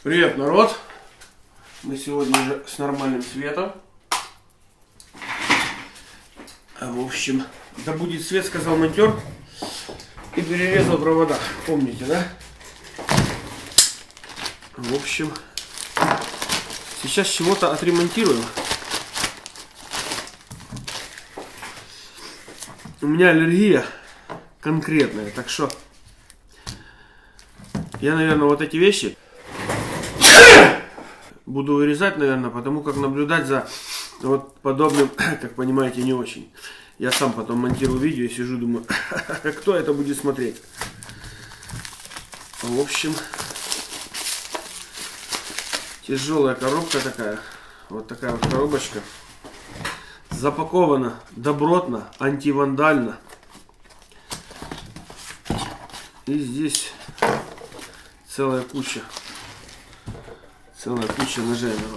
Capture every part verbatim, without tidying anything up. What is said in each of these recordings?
Привет, народ! Мы сегодня уже с нормальным светом. В общем, да будет свет, сказал монтер, и перерезал провода. Помните, да? В общем, сейчас чего-то отремонтируем. У меня аллергия конкретная, так что я, наверное, вот эти вещи буду вырезать, наверное, потому как наблюдать за вот подобным, как понимаете, не очень. Я сам потом монтирую видео и сижу, думаю, кто это будет смотреть. В общем, тяжелая коробка такая, вот такая вот коробочка. Запакована добротно, антивандально. И здесь целая куча. Целая куча ножей, народ.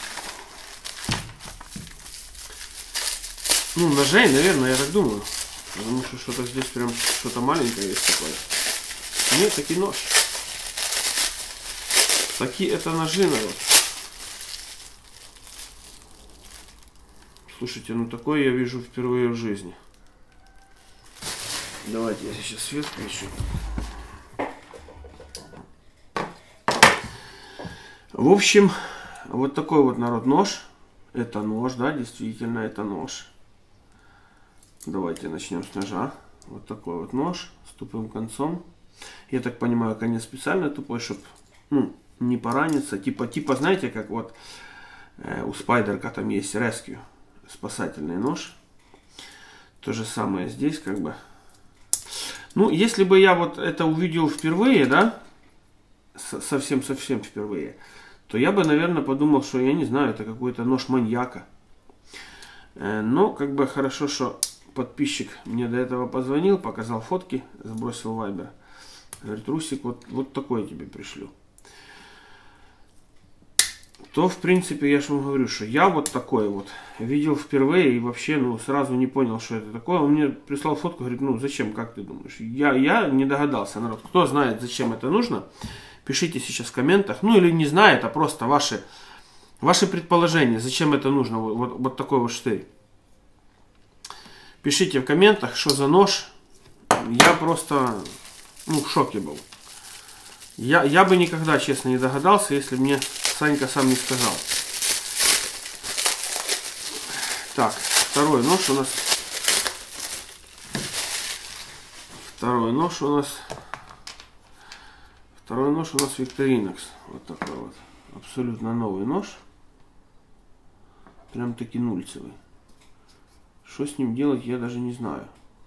Ну, ножей, наверное, я так думаю. Потому что что-то здесь прям что-то маленькое есть такое. Нет, таки нож. Такие это ножи, народ. Слушайте, ну такое я вижу впервые в жизни. Давайте я сейчас свет включу. В общем, вот такой вот, народ, нож. Это нож, да, действительно, это нож. Давайте начнем с ножа. Вот такой вот нож с тупым концом. Я так понимаю, конец специально тупой, чтобы, ну, не пораниться. Типа, типа, знаете, как вот э, у Спайдерка там есть Rescue, спасательный нож. То же самое здесь, как бы. Ну, если бы я вот это увидел впервые, да, совсем-совсем впервые, то я бы, наверное, подумал, что, я не знаю, это какой-то нож маньяка. Но, как бы, хорошо, что подписчик мне до этого позвонил, показал фотки, сбросил вайбер. Говорит, Русик, вот, вот такой тебе пришлю. То, в принципе, я же вам говорю, что я вот такой вот видел впервые и вообще, ну, сразу не понял, что это такое. Он мне прислал фотку, говорит, ну, зачем, как ты думаешь? Я, я не догадался, народ. Кто знает, зачем это нужно, пишите сейчас в комментах. Ну, или не знает, а просто ваши, ваши предположения, зачем это нужно, вот, вот, вот такой вот штырь. Пишите в комментах, что за нож. Я просто, ну, в шоке был. Я, я бы никогда, честно, не догадался, если бы мне Санька сам не сказал. Так, второй нож у нас. Второй нож у нас. Второй нож у нас Victorinox. Вот такой вот. Абсолютно новый нож. Прям таки нульцевый. Что с ним делать, я даже не знаю.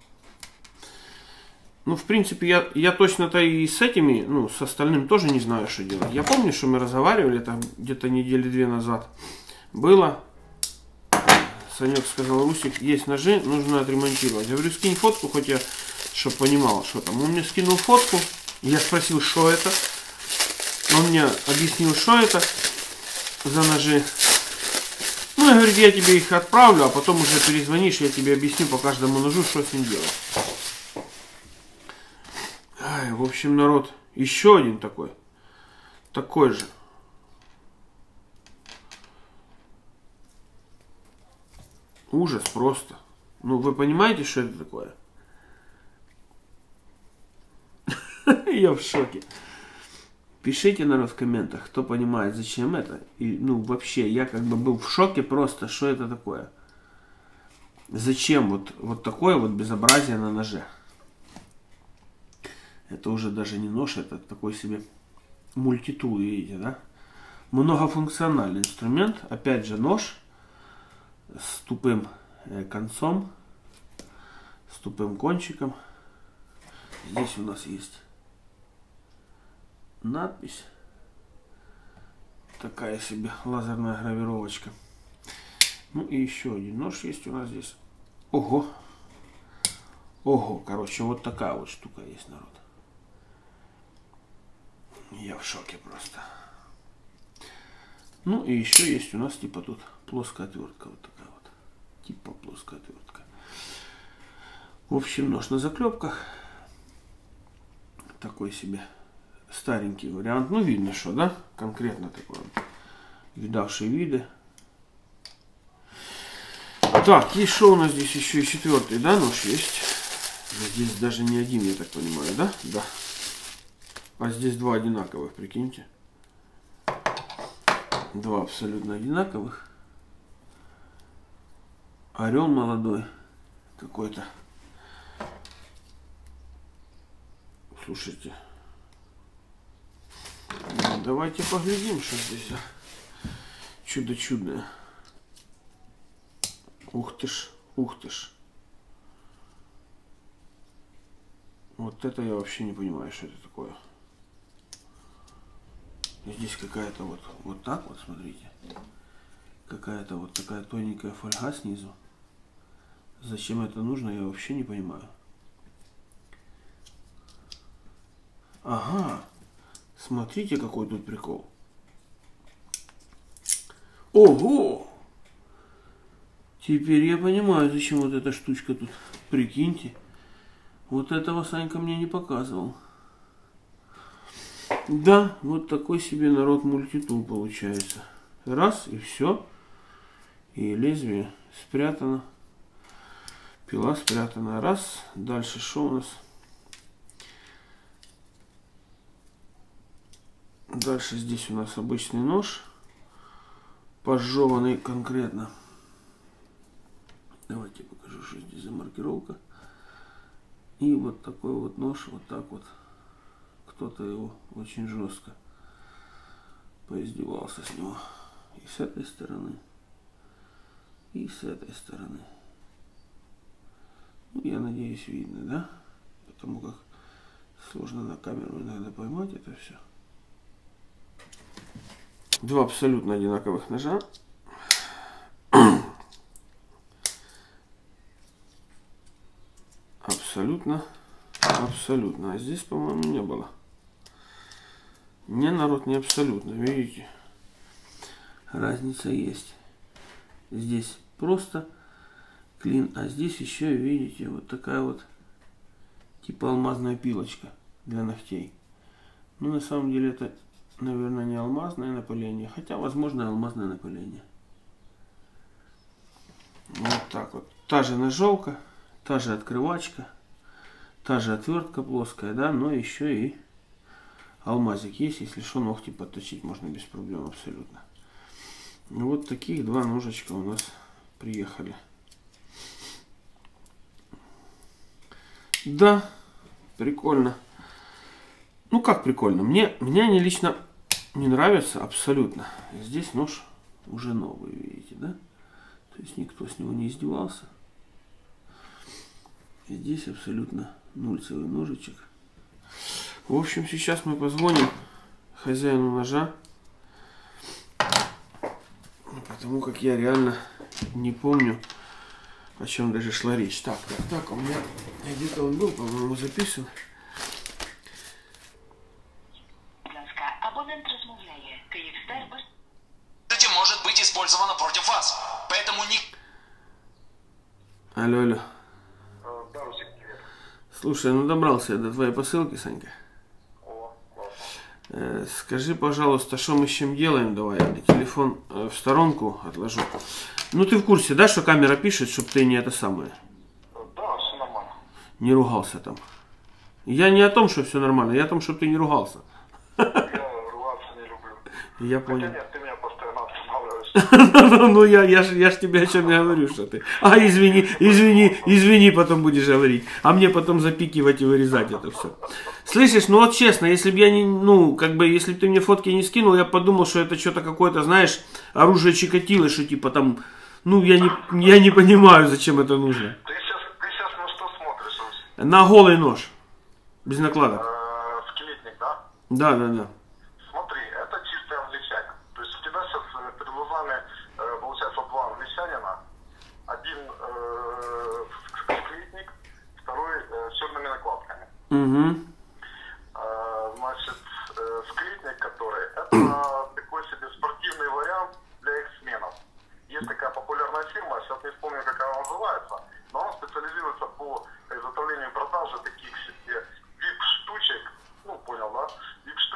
Ну, в принципе, я, я точно-то и с этими, ну, с остальным тоже не знаю, что делать. Я помню, что мы разговаривали там где-то недели две назад. Было. Санек сказал, Русик, есть ножи, нужно отремонтировать. Я говорю, скинь фотку, хоть я, чтобы понимал, что там. Он мне скинул фотку. Я спросил, что это. Он мне объяснил, что это за ножи. Ну, я говорю, я тебе их отправлю, а потом уже перезвонишь, я тебе объясню по каждому ножу, что с ним делать. Ай, в общем, народ, еще один такой. Такой же. Ужас просто. Ну, вы понимаете, что это такое? Я в шоке. Пишите, народ, в комментах, кто понимает, зачем это. И, ну, вообще, я как бы был в шоке просто, что это такое. Зачем вот, вот такое вот безобразие на ноже. Это уже даже не нож, это такой себе мультитул, видите, да? Многофункциональный инструмент. Опять же нож с тупым концом, с тупым кончиком. Здесь у нас есть надпись. Такая себе лазерная гравировочка. Ну и еще один нож есть у нас здесь. Ого! Ого, короче, вот такая вот штука есть, народ. Я в шоке просто. Ну и еще есть у нас типа тут плоская отвертка. Вот такая вот. Типа плоская отвертка. В общем, нож на заклепках. Такой себе старенький вариант. Ну, видно, что, да? Конкретно такой. Видавшие виды. Так, и что у нас здесь еще и четвертый, да, нож есть? Здесь даже не один, я так понимаю, да? Да. А здесь два одинаковых, прикиньте. Два абсолютно одинаковых. Орел молодой какой-то. Слушайте. Ну, давайте поглядим, что здесь за чудо чудное. Ух ты ж, ух ты ж. Вот это я вообще не понимаю, что это такое. Здесь какая-то вот, вот так вот, смотрите. Какая-то вот такая тоненькая фольга снизу. Зачем это нужно, я вообще не понимаю. Ага. Смотрите, какой тут прикол. Ого! Теперь я понимаю, зачем вот эта штучка тут. Прикиньте. Вот этого Санька мне не показывал. Да, вот такой себе народ мультитул получается. Раз, и все. И лезвие спрятано. Пила спрятана. Раз. Дальше что у нас? Дальше здесь у нас обычный нож. Пожеванный конкретно. Давайте покажу, что здесь за маркировка. И вот такой вот нож, вот так вот. Кто-то его очень жестко поиздевался с него. И с этой стороны, и с этой стороны. Ну, я надеюсь, видно, да? Потому как сложно на камеру иногда поймать это все. Два абсолютно одинаковых ножа. Абсолютно, абсолютно. А здесь, по-моему, не было. Не, народ, не абсолютно. Видите? Разница есть. Здесь просто клин, а здесь еще, видите, вот такая вот типа алмазная пилочка для ногтей. Ну, на самом деле, это, наверное, не алмазное напыление, хотя, возможно, алмазное напыление. Вот так вот. Та же ножовка, та же открывачка, та же отвертка плоская, да, но еще и алмазик есть, если что, ногти подточить можно без проблем абсолютно. Вот таких два ножичка у нас приехали. Да, прикольно. Ну как прикольно? Мне, мне они лично не нравятся абсолютно. Здесь нож уже новый, видите, да? То есть никто с него не издевался. Здесь абсолютно нульцевый ножичек. В общем, сейчас мы позвоним хозяину ножа. Потому как я реально не помню, о чем даже шла речь. Так, так, так, у меня где-то он был, по-моему, записан. Может быть использовано против вас, поэтому не... Алло, алло. Да, Русик, привет. Слушай, ну добрался я до твоей посылки, Санька. О, классно. Э, скажи, пожалуйста, что мы с чем делаем? Давай я телефон э, в сторонку отложу. Ну ты в курсе, да, что камера пишет, чтобы ты не это самое? Да, все нормально. Не ругался там. Я не о том, что все нормально, я о том, чтобы ты не ругался. Я ругаться не люблю. Я понял. Хотя нет, ты меня постоянно останавливаешь. Ну я, я ж, я ж тебе о чем я говорю, что ты. А, извини, извини, извини, потом будешь говорить. А мне потом запикивать и вырезать это все. Слышишь, ну вот честно, если бы я не, ну, как бы, если бы ты мне фотки не скинул, я подумал, что это что-то какое-то, знаешь, оружие Чикатило, что типа там, ну, я не, я не понимаю, зачем это нужно. Ты сейчас, ты сейчас на что смотришь, Русик? На голый нож, без накладок. Э, Скелетник, да? Да, да, да. Смотри, это чистое англичанин. То есть у тебя сейчас э, перед глазами, э, получается, два англичанина. Один э, скелетник, второй э, с черными накладками. Угу. Э, значит, э, скелетник, который, это такой себе спортивный вариант для эксменов. Есть такая популярная фирма, сейчас не вспомню, как она называется, но она специализируется по изготовлению и продаже таких себе вип-штучек, ну, понял, да, вип-штучек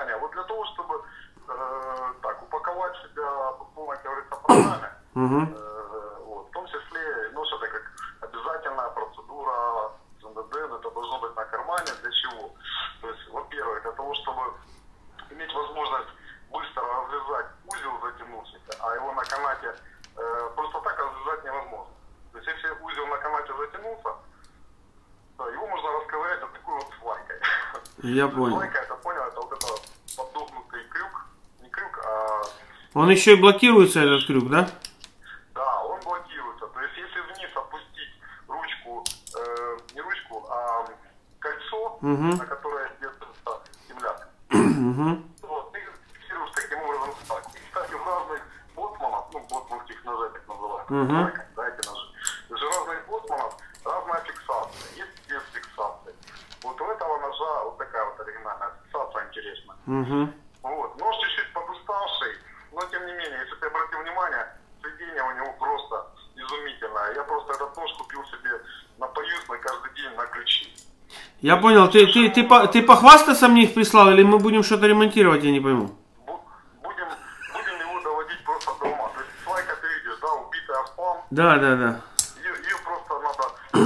внимание, вот для того, чтобы э, так упаковать себя по полной, как говорится, программе, Угу. э, вот, в том числе, ну, это как обязательная процедура эн дэ дэ, это должно быть на кармане, для чего? То есть, во-первых, для того, чтобы иметь возможность быстро развязать узел затянувшийся, а его на канате э, просто так развязать невозможно. То есть, если узел на канате затянулся, то его можно расковырять вот такой вот свайкой. Я понял. Свайка, это понял, это вот это подогнутый крюк, не крюк, а... Он еще и блокируется, этот крюк, да? Да, он блокируется. То есть, если вниз опустить ручку, э, не ручку, а кольцо, Угу. на которое держится земляк, Угу. то ты фиксируешь таким образом так. И, кстати, в разных боцманов, ну, боцманских ножей, так называемых, Мгм. да, эти ножи, то есть у разных боцманов разная фиксация, есть без фиксации. Вот у этого ножа вот такая вот оригинальная фиксация интересная. Угу. Вот. Нож чуть-чуть подуставший, но тем не менее, если ты обратил внимание, сведение у него просто изумительное. Я просто этот нож купил себе на поюзной каждый день на ключи. Я понял. Ты, ты, ты, по- ты похвастаться мне их прислал, или мы будем что-то ремонтировать, я не пойму. Бу- Будем, будем его доводить просто до ума. То есть свайка, ты видишь, да, убитая в спам, Да, да, да. ее, ее просто надо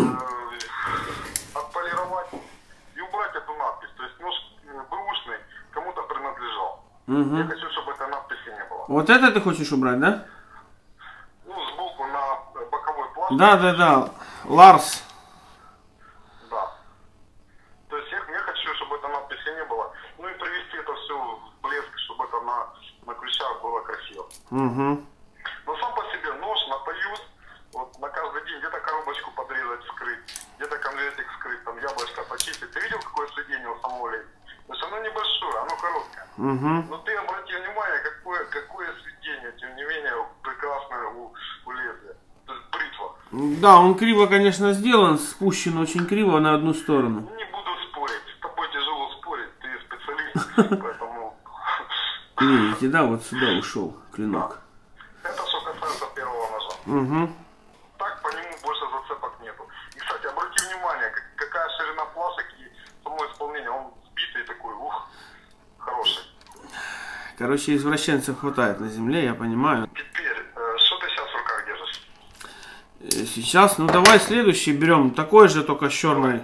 э, отполировать и убрать эту надпись. То есть нож э, бэушный кому-то принадлежал. Я Угу. хочу, чтобы этой надписи не было. Вот это ты хочешь убрать, да? Ну, сбоку на э, боковой плашке. Да, да, да. Ларс. Да. То есть я, я хочу, чтобы этой надписи не было. Ну и привести это все в блеск, чтобы это на, на ключах было красиво. Угу. Но сам по себе нож на поюз, вот на каждый день где-то коробочку подрезать, вскрыть, где-то конвертик вскрыть, там яблочко почистить. Ты видел, какое сведение у самого лезвия? То есть оно небольшое, оно короткое. Угу. Но ты обрати внимание, какое, какое сведение, тем не менее, прекрасное у, у лезвия. То есть бритва. Да, он криво, конечно, сделан, спущен очень криво на одну сторону. Не буду спорить, с тобой тяжело спорить, ты специалист, поэтому... Видите, да, вот сюда ушел клинок. Это что касается первого ножа. Угу. Так по нему больше зацепок нету. И, кстати, обрати внимание, как- какая ширина плашек и само исполнение. Он сбитый такой, ух, хороший. Короче, извращенцев хватает на земле, я понимаю. Теперь, э, что ты сейчас в руках держишь? Э, Сейчас, ну давай следующий берем. Такой же, только с черной.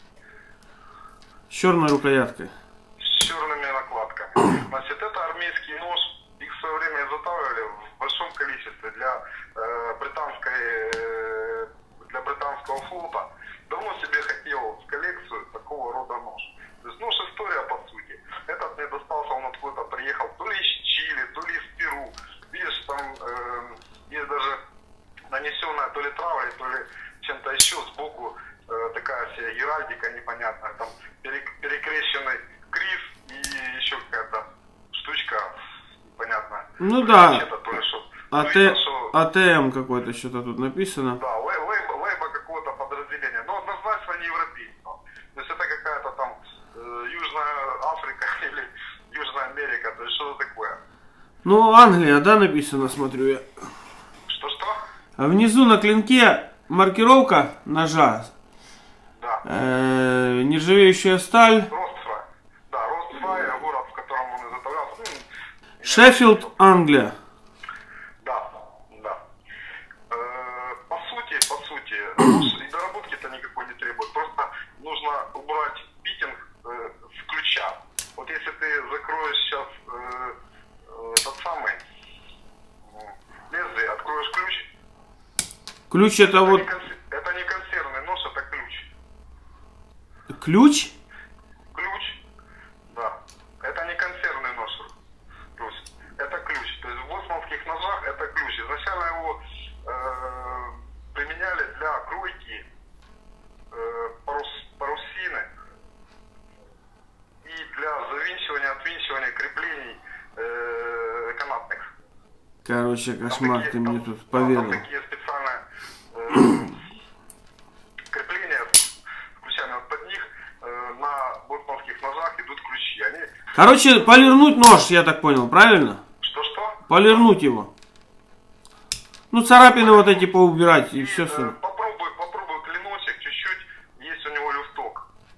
С черной рукояткой. С черными накладками. Значит, это армейский нож. Их в свое время изготавливали в большом количестве для э, британской, э, для британского флота. Давно себе хотел в коллекцию такого рода нож. То есть нож история по сути. Этот мне достался, он откуда-то приехал, то ли из Чили, то ли из Перу. Видишь, там э, есть даже нанесенная то ли травой, то ли чем-то еще сбоку э, такая вся геральдика непонятная, там перек- перекрещенный криз и еще какая-то штучка непонятная. Ну То ли да. вообще-то, то ли что. АТ... Видно, что- АТМ какой-то что-то тут написано. Да, лей- лейба, лейба какого-то подразделения, но однозначно не европейского. То есть это какая-то там э, Южная Африка или Южная Америка, то есть что-то такое. Ну, Англия, да, написано, смотрю я. Что-что? А внизу на клинке маркировка ножа. Да. Э, нержавеющая сталь. Ростфрай. Да, Ростфрай, город, в котором он изготовлялся. Ну, Шеффилд, Англия. Да, да. Э, по сути, по сути, нож и доработки-то никакой не требует. Просто нужно убрать питинг э, с ключа. Вот если ты закроешь сейчас э, э, тот самый э, лезвие, откроешь ключ. Ключ это Это, вот... не конс- это не консервный нож, это ключ. Ключ? Ключ, да. Это не консервный нож, Русь. Это ключ. То есть в боцманских ножах это ключ. Изначально его э, применяли для кройки э, парус, парусины и для завинчивания, отвинчивания креплений э, канатных. Короче, Там кошмар, такие- ты мне там- тут да, там поведал. такие специальные э, крепления с ключами. Вот под них э, на боцманских ножах идут ключи. Они... Короче, полирнуть нож, я так понял, правильно? Что-что? Полирнуть его. Ну, царапины вот эти поубирать и все. Э, попробуй, попробуй клиночек чуть-чуть, есть у него люфток.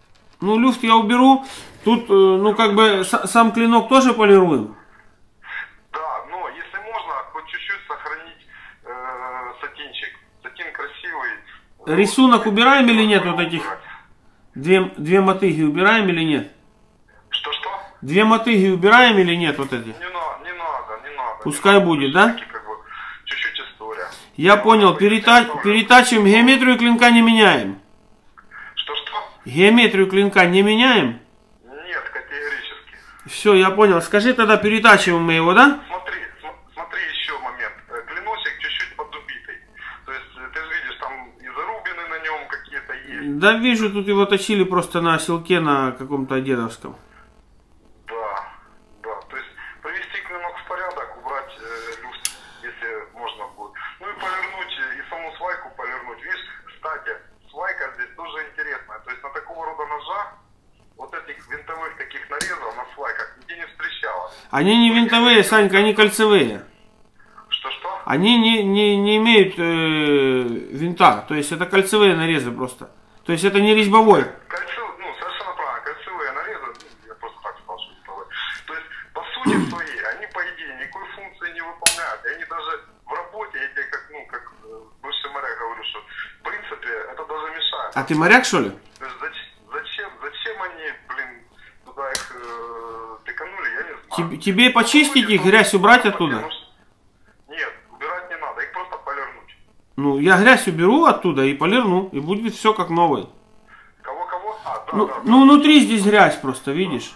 Ну, люфт я уберу. Тут, ну, как бы, сам клинок тоже полируем. Да, но если можно, хоть чуть-чуть сохранить э, сатинчик. Сатин красивый. Рисунок убираем или нет вот этих? Две, две мотыги убираем или нет? Что-что? Две мотыги убираем или нет вот эти? Не, на, не надо, не надо. Пускай не будет, надо. да? Как бы, чуть-чуть история. Я понял, перета... перетачиваем, геометрию клинка не меняем. Что-что? Геометрию клинка не меняем? Нет, категорически. Все, я понял. Скажи тогда, перетачиваем мы его, да? Смотри, см смотри еще момент. Клиночек чуть-чуть подубитый. То есть, ты же видишь, там и зарубины на нем какие-то есть. Да вижу, тут его точили просто на селке на каком-то дедовском. Да, да. То есть, привести клинок в порядок, убрать э, люфт, если можно будет. Ну и полирнуть, и саму свайку полирнуть. Видишь, кстати, свайка здесь тоже интересная. То есть, на такого рода ножах вот этих винтовых таких нарезов на свайках нигде не встречалось. Они не винтовые, Санька, они кольцевые. Что-что? Они не, не, не имеют э, винта, то есть это кольцевые нарезы просто. То есть это не резьбовой. Кольцевые, ну, совершенно правильно, кольцевые нарезы, ну, я просто так сказал, что винтовые. То есть, по сути своей, они, по идее, никакой функции не выполняют. И они даже в работе, я тебе как, ну, как бывший моряк говорю, что, в принципе, это даже мешает. А ты моряк, что ли? То есть, зачем, зачем, зачем они, блин, туда их э, тыканули, я не знаю. Тебе, тебе почистить их, грязь убрать оттуда? Нет, убирать не надо, их просто полирнуть. Ну, я грязь уберу оттуда и полирну, и будет все как новое. Кого-кого? А, да, Ну, да, ну, внутри здесь грязь просто, видишь?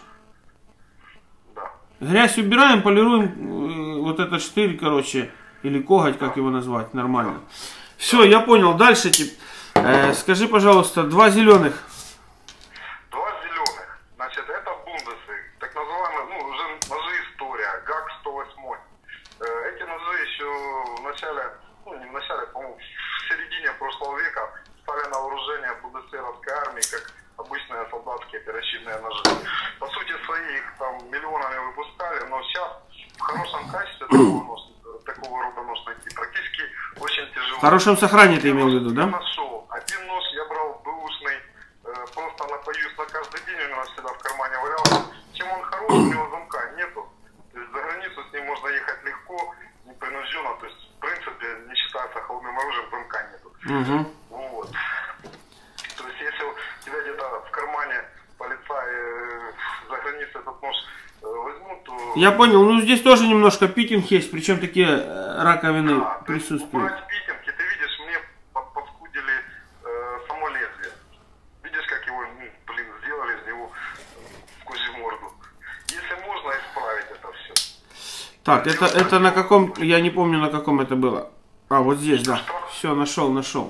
да. Грязь убираем, полируем э, вот этот штырь, короче, или коготь, как его назвать, нормально. Все, я понял. Дальше, тип, э, скажи, пожалуйста, два зеленых. Два зеленых. Значит, это бундесы, так называемые, ну, уже ножи история, ГАК сто восемь. Э, эти ножи еще в начале, ну, не в начале, по-моему, в середине прошлого века стали на вооружение бундесверовской армии, как обычные солдатские перочинные ножи. По сути своей их там миллионами выпускали, но сейчас в хорошем качестве такого, нож, такого рода нож найти практически очень тяжело. В хорошем сохранении ты имел в виду, да? Я нашел. Один нож я брал бэушный, э, просто напоюсь на каждый день, у него всегда в кармане валялся. Чем он хорош, у него замка нету. То есть за границу с ним можно ехать легко, непринужденно. То есть, в принципе, не считается холодным оружием, замка нету. Угу. Вот. То есть, если у тебя где-то в кармане полицай э, за границей этот нож э, возьмут, то... Я понял, ну здесь тоже немножко питинг есть, причем такие э, раковины Да, присутствуют. убрать питинги, ты видишь, мне под- подскудили э, само лезвие. Видишь, как его, ну, блин, сделали из него в козью морду. Если можно исправить это все. Так, это, это на каком, я не помню, на каком это было. А, вот здесь, да. Все, нашел, нашел.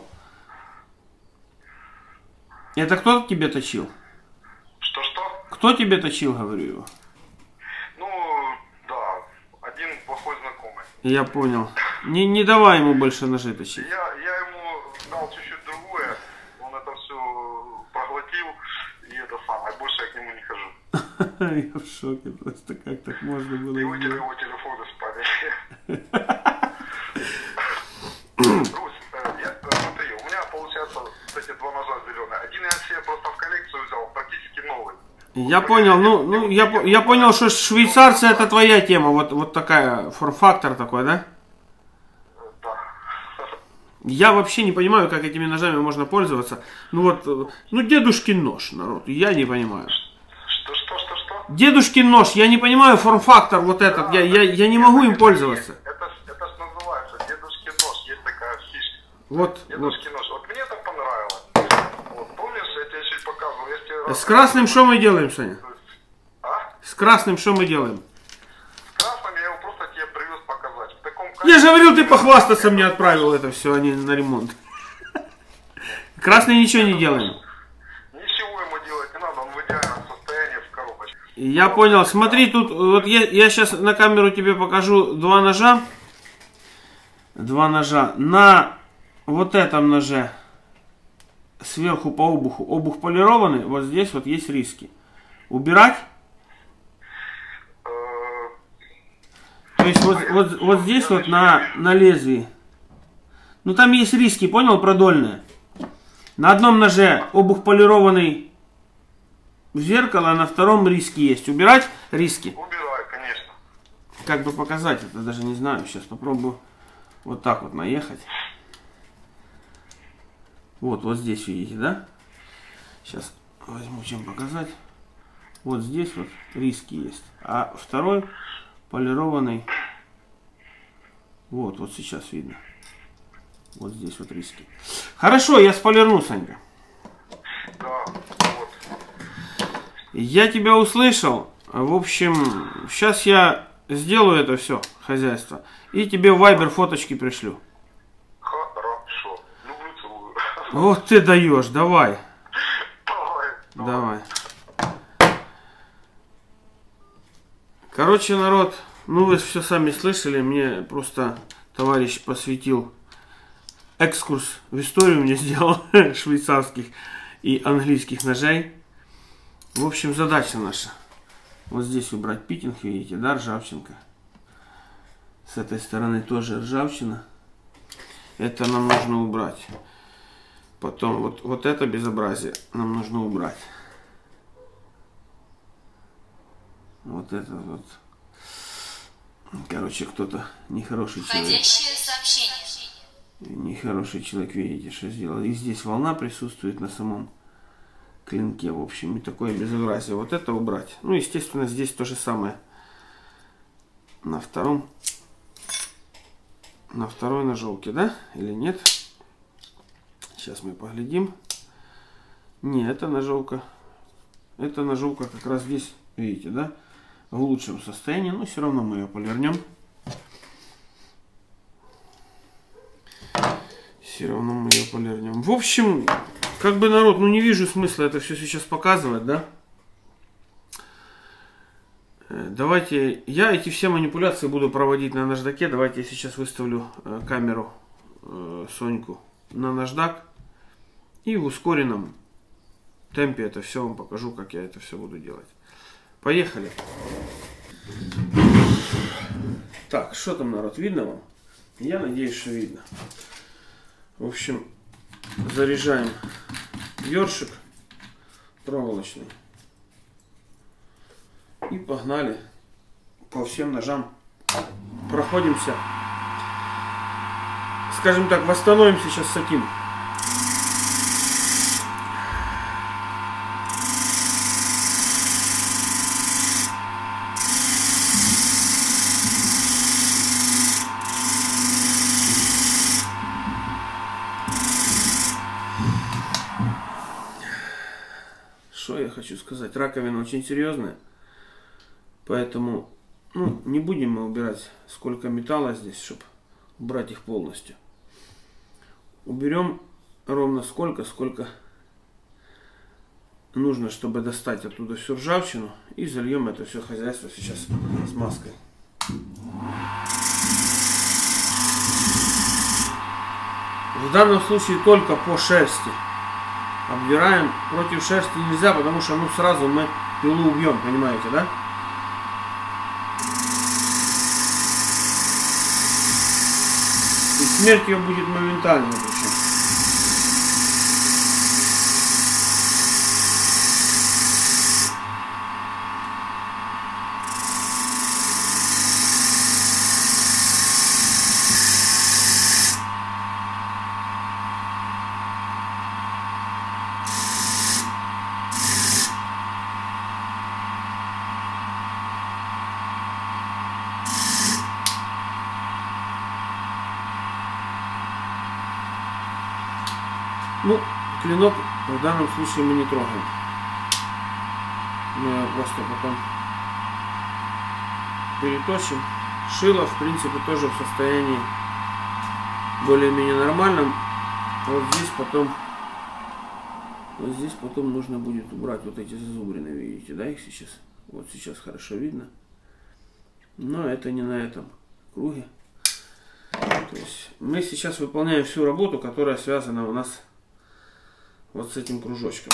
Это кто тебе точил? Что-что? Кто тебе точил, говорю его? Ну, да, один плохой знакомый. Я понял. Не, не давай ему больше ножей точить. Я, я ему дал чуть-чуть другое, он это все проглотил, и это самое, больше я к нему не хожу. Я в шоке просто, как так можно было Его, сделать. его телефоны спали. Русь, э, я, э, смотри, у меня получается эти два ножа зеленые. Один я себе просто в коллекцию взял, практически новый. Я понял, ну, ну я, по- я понял, что швейцарцы это твоя тема, вот, вот такая, форм-фактор такой, да? Э, Да. Я вообще не понимаю, как этими ножами можно пользоваться. Ну вот, э, ну дедушкин нож, народ, я не понимаю. Что, что, что, что? Дедушкин нож, я не понимаю форм-фактор вот этот, я, я, я не могу им пользоваться. Это, ж- это ж называется дедушкин нож, есть такая фишка. Вот, вот. Дедушкин нож. Вот мне это понравилось. Вот, помнишь, я тебе чуть показывал? Я тебе С красным что мы делаем, Саня? А? С красным что мы делаем? С красным я его просто тебе привез показать. В таком Я же говорил, ты похвастаться мне отправил это все, а не на ремонт. Красный ничего не делаем. Ничего ему делать не надо, он в идеальном состоянии в коробочке. Я понял, смотри, тут, вот я, я сейчас на камеру тебе покажу два ножа. Два ножа. На вот этом ноже сверху по обуху, обух полированный, вот здесь вот есть риски. Убирать? Э, То есть вот, вот, вот здесь вот на, на лезвии. Ну там есть риски, понял, продольные. На одном ноже обух полированный зеркало, на втором риски есть. Убирать риски? Убирай, конечно. Как бы показать это, даже не знаю. Сейчас попробую вот так вот наехать. Вот, вот здесь видите, да? Сейчас возьму чем показать. Вот здесь вот риски есть. А второй полированный. Вот, вот сейчас видно. Вот здесь вот риски. Хорошо, я сполирну, Санька. Да, вот. Я тебя услышал. В общем, сейчас я сделаю это все, хозяйство. И тебе в Viber фоточки пришлю. Хорошо. Люблю, целую. Вот ты даешь, давай. Давай. Давай. Короче, народ, ну вы все сами слышали, мне просто товарищ посвятил экскурс в историю, мне сделал швейцарских и английских ножей. В общем, задача наша. Вот здесь убрать питинг, видите, да, ржавчинка. С этой стороны тоже ржавчина. Это нам нужно убрать. Потом вот, вот это безобразие нам нужно убрать. Вот это вот. Короче, кто-то нехороший человек. Входящее сообщение. Нехороший человек, видите, что сделал. И здесь волна присутствует на самом клинке, в общем, и такое безобразие. Вот это убрать. Ну, естественно, здесь то же самое. На втором. На второй ножовке, да? Или нет? Сейчас мы поглядим. Не, это ножовка. Это ножовка как раз здесь, видите, да? В лучшем состоянии, но все равно мы ее полирнем. Все равно мы ее полирнем. В общем, как бы, народ, ну не вижу смысла это все сейчас показывать, да? Давайте, я эти все манипуляции буду проводить на наждаке. Давайте я сейчас выставлю камеру Соньку на наждак. И в ускоренном темпе это все вам покажу, как я это все буду делать. Поехали. Так, что там, народ, видно вам? Я надеюсь, что видно. В общем, заряжаем ёршик проволочный. И погнали по всем ножам. Проходимся. Скажем так, восстановим сейчас сатин. Что я хочу сказать? Раковина очень серьезная. Поэтому, ну, не будем мы убирать сколько металла здесь, чтобы убрать их полностью. Уберем ровно сколько, сколько нужно, чтобы достать оттуда всю ржавчину. И зальем это все хозяйство сейчас смазкой. В данном случае только по шерсти. Обдираем. Против шерсти нельзя, потому что ну сразу мы пилу убьем, понимаете, да? И смерть ее будет моментально причем. Ну, клинок в данном случае мы не трогаем. Мы его просто потом переточим. Шило, в принципе, тоже в состоянии более-менее нормальном. Вот здесь потом вот здесь потом нужно будет убрать вот эти зазубрины, видите, да, их сейчас. Вот сейчас хорошо видно. Но это не на этом круге. То есть мы сейчас выполняем всю работу, которая связана у нас вот с этим кружочком.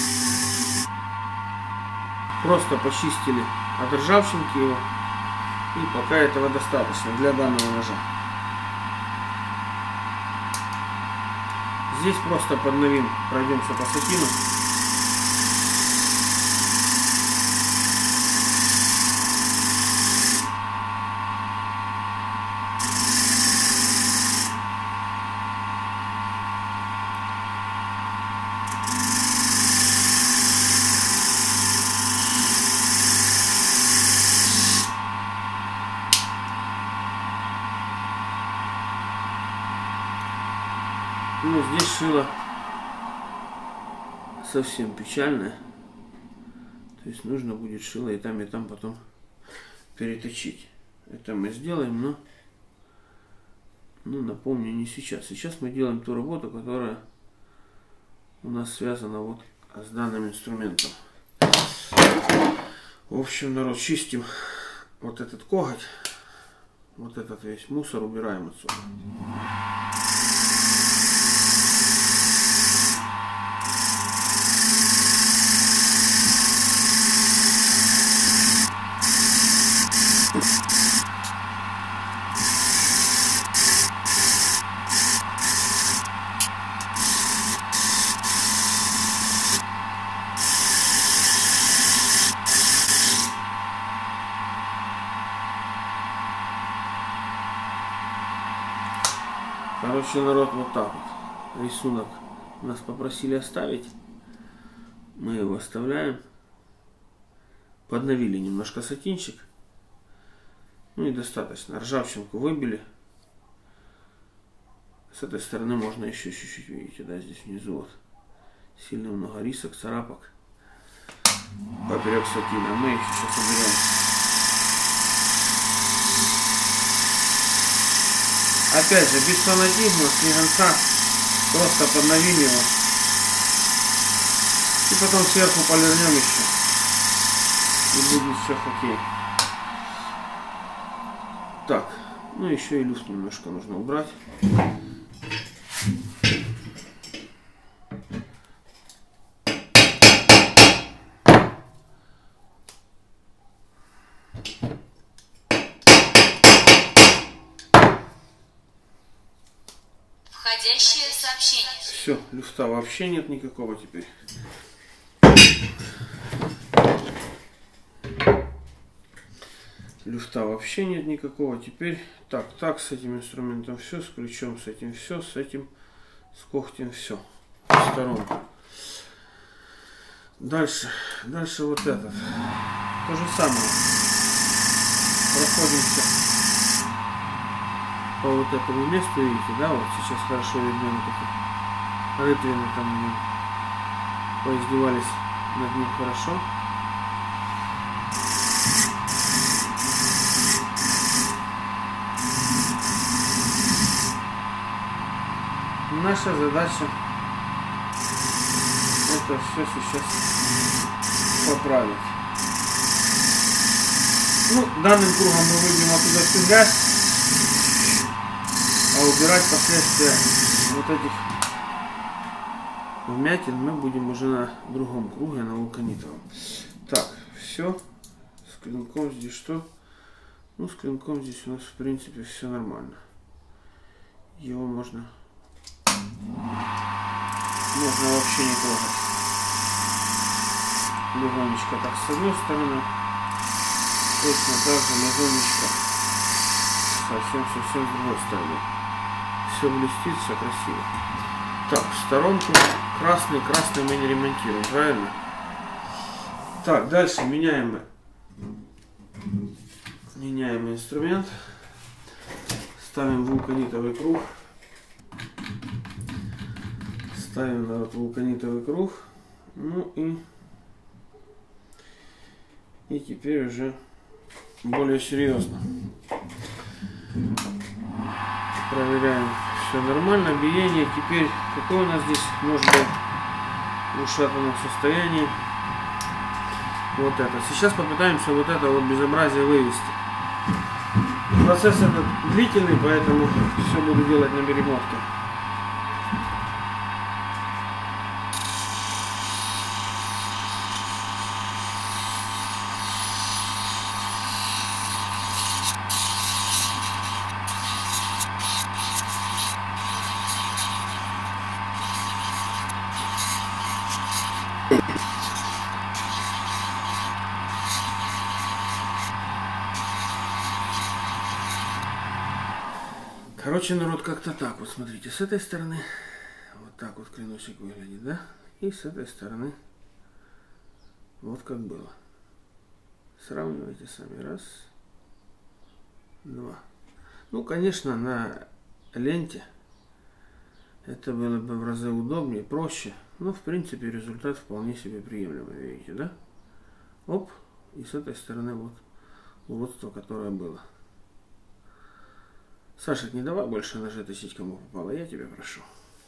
Просто почистили от ржавчинки его. И пока этого достаточно для данного ножа. Здесь просто подновим, пройдемся по сатину. Ну, здесь шило совсем печальное. То есть нужно будет шило и там, и там потом переточить. Это мы сделаем, но, ну, напомню, не сейчас. Сейчас мы делаем ту работу, которая у нас связана вот с данным инструментом. В общем, народ, чистим вот этот коготь. Вот этот весь мусор убираем отсюда. Короче, народ, вот так вот. Рисунок нас попросили оставить. Мы его оставляем. Подновили немножко сатинчик. Ну и достаточно. Ржавчинку выбили. С этой стороны можно еще чуть-чуть, видите, да, здесь внизу вот сильно много рисок, царапок поперек сатина. Мы их сейчас уберем. Опять же, без фанатизма, слегонца, просто подновим его. И потом сверху полирнем еще. И будет все окей. Так, ну еще и люфт немножко нужно убрать. Входящее сообщение. Все, люфта вообще нет никакого теперь. Люфта вообще нет никакого. Теперь так, так, с этим инструментом все, с ключом с этим все, с этим, с когтем все. В сторонку. Дальше, дальше вот этот. То же самое. Проходимся по вот этому месту, видите, да, вот сейчас хорошо видно, вот это рытвины там поиздевались над ним хорошо. Наша задача это все сейчас поправить. Ну, данным кругом мы выбьем оттуда всю грязь, а убирать последствия вот этих вмятин мы будем уже на другом круге, на вулканитовом. Так, все. С клинком здесь что? Ну, с клинком здесь у нас в принципе все нормально. Его можно... Можно вообще не трогать. Легонечко так с одной стороны. Точно так же легонечко совсем-совсем с другой стороны. Все блестит, все красиво. Так, в сторонку. Красный, красный мы не ремонтируем, правильно? Так, дальше меняем мы. Меняем инструмент. Ставим вулканитовый круг. Ставим на вот вулканитовый круг. Ну и и теперь уже более серьезно. Проверяем, все нормально, биение. Теперь какой у нас здесь может быть в ушатанном состоянии? Вот это. Сейчас попытаемся вот это вот безобразие вывести. Процесс этот длительный, поэтому все буду делать на перемотке. Короче, народ, как-то так. Вот смотрите, с этой стороны вот так вот клиночек выглядит, да? И с этой стороны вот как было. Сравнивайте сами. Раз, два. Ну, конечно, на ленте это было бы в разы удобнее, проще. Но, в принципе, результат вполне себе приемлемый, видите, да? Оп. И с этой стороны вот уродство, которое было. Саша, не давай больше ножи тащить, кому попало, я тебя прошу.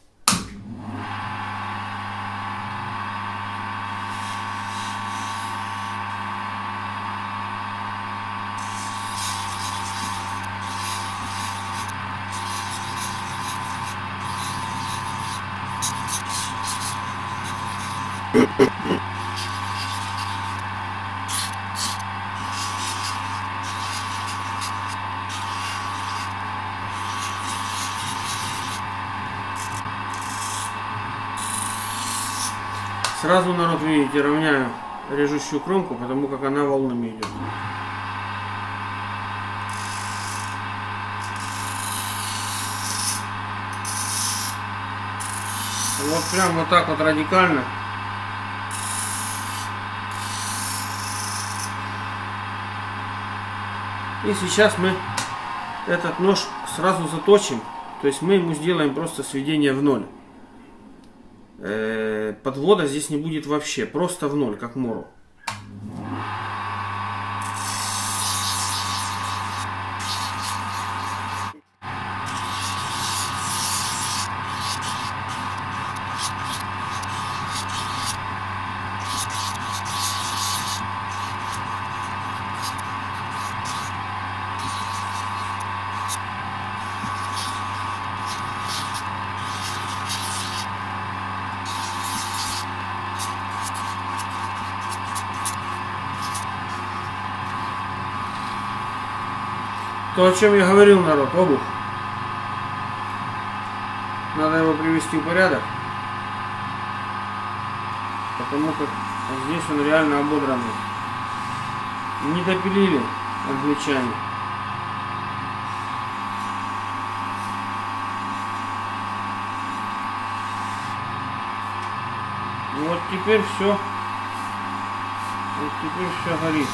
Сразу, народ, видите, равняю режущую кромку, потому как она волнами идет. Вот прям вот так вот радикально. И сейчас мы этот нож сразу заточим, то есть мы ему сделаем просто сведение в ноль. Подвода здесь не будет вообще, просто в ноль, как мору. То, о чем я говорил, народ, обувь. Надо его привести в порядок. Потому как здесь он реально ободранный. Не допилили англичане. И вот теперь все. Вот теперь все горит.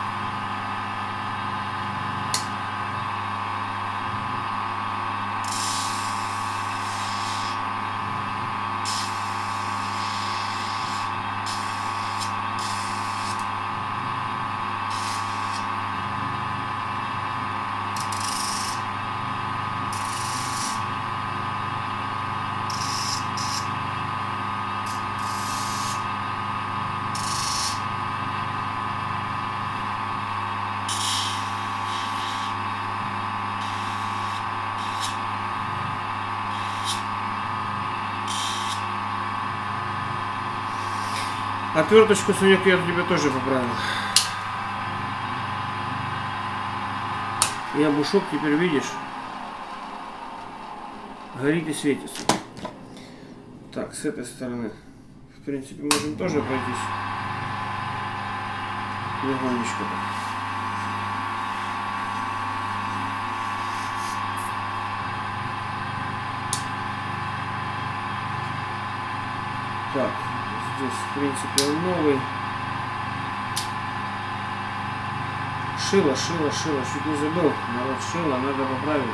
Отверточку, Санек, я тебе тоже поправил. И обушок теперь, видишь, горит и светится. Так, с этой стороны, в принципе, можем тоже пройтись легонечко. Так. Здесь, в принципе, он новый. Шило, шило, шило. Чуть не забыл. Народ, шило, надо поправить.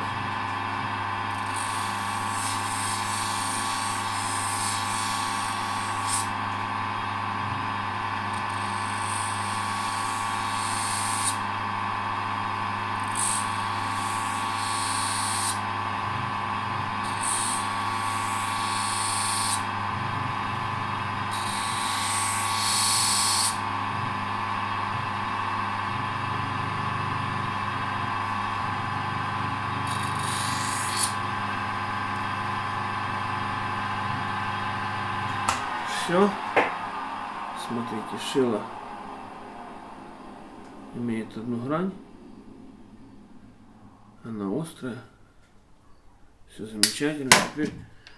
Все. Смотрите, шило имеет одну грань. Она острая. Все замечательно. Теперь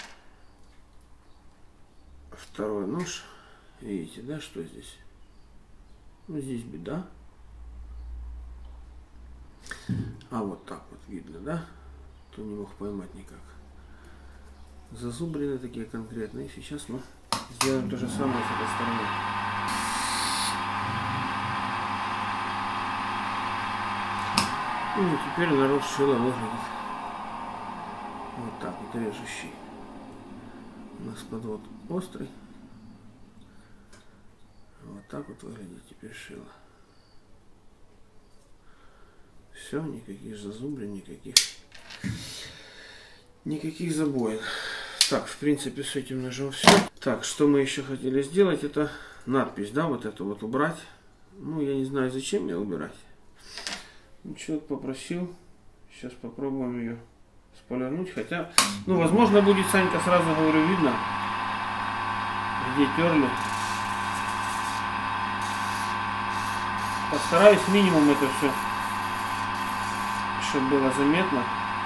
второй нож. Видите, да, что здесь? Ну, здесь беда. А вот так вот видно, да? то не мог поймать никак. Зазубрины такие конкретные. Сейчас мы сделаем то же самое с этой стороны. Ну и теперь народ шило выглядит вот так вот, режущий. У нас подвод острый. Вот так вот выглядит теперь шило. Все, никаких зазубрин, никаких никаких забоин. Так, в принципе, с этим ножом все. Так, что мы еще хотели сделать, это надпись, да, вот эту вот убрать. Ну, я не знаю, зачем мне убирать. Человек попросил. Сейчас попробуем ее сполирнуть. Хотя, ну, возможно, будет, Санька, сразу говорю, видно, где терли. Постараюсь минимум это все, чтобы было заметно.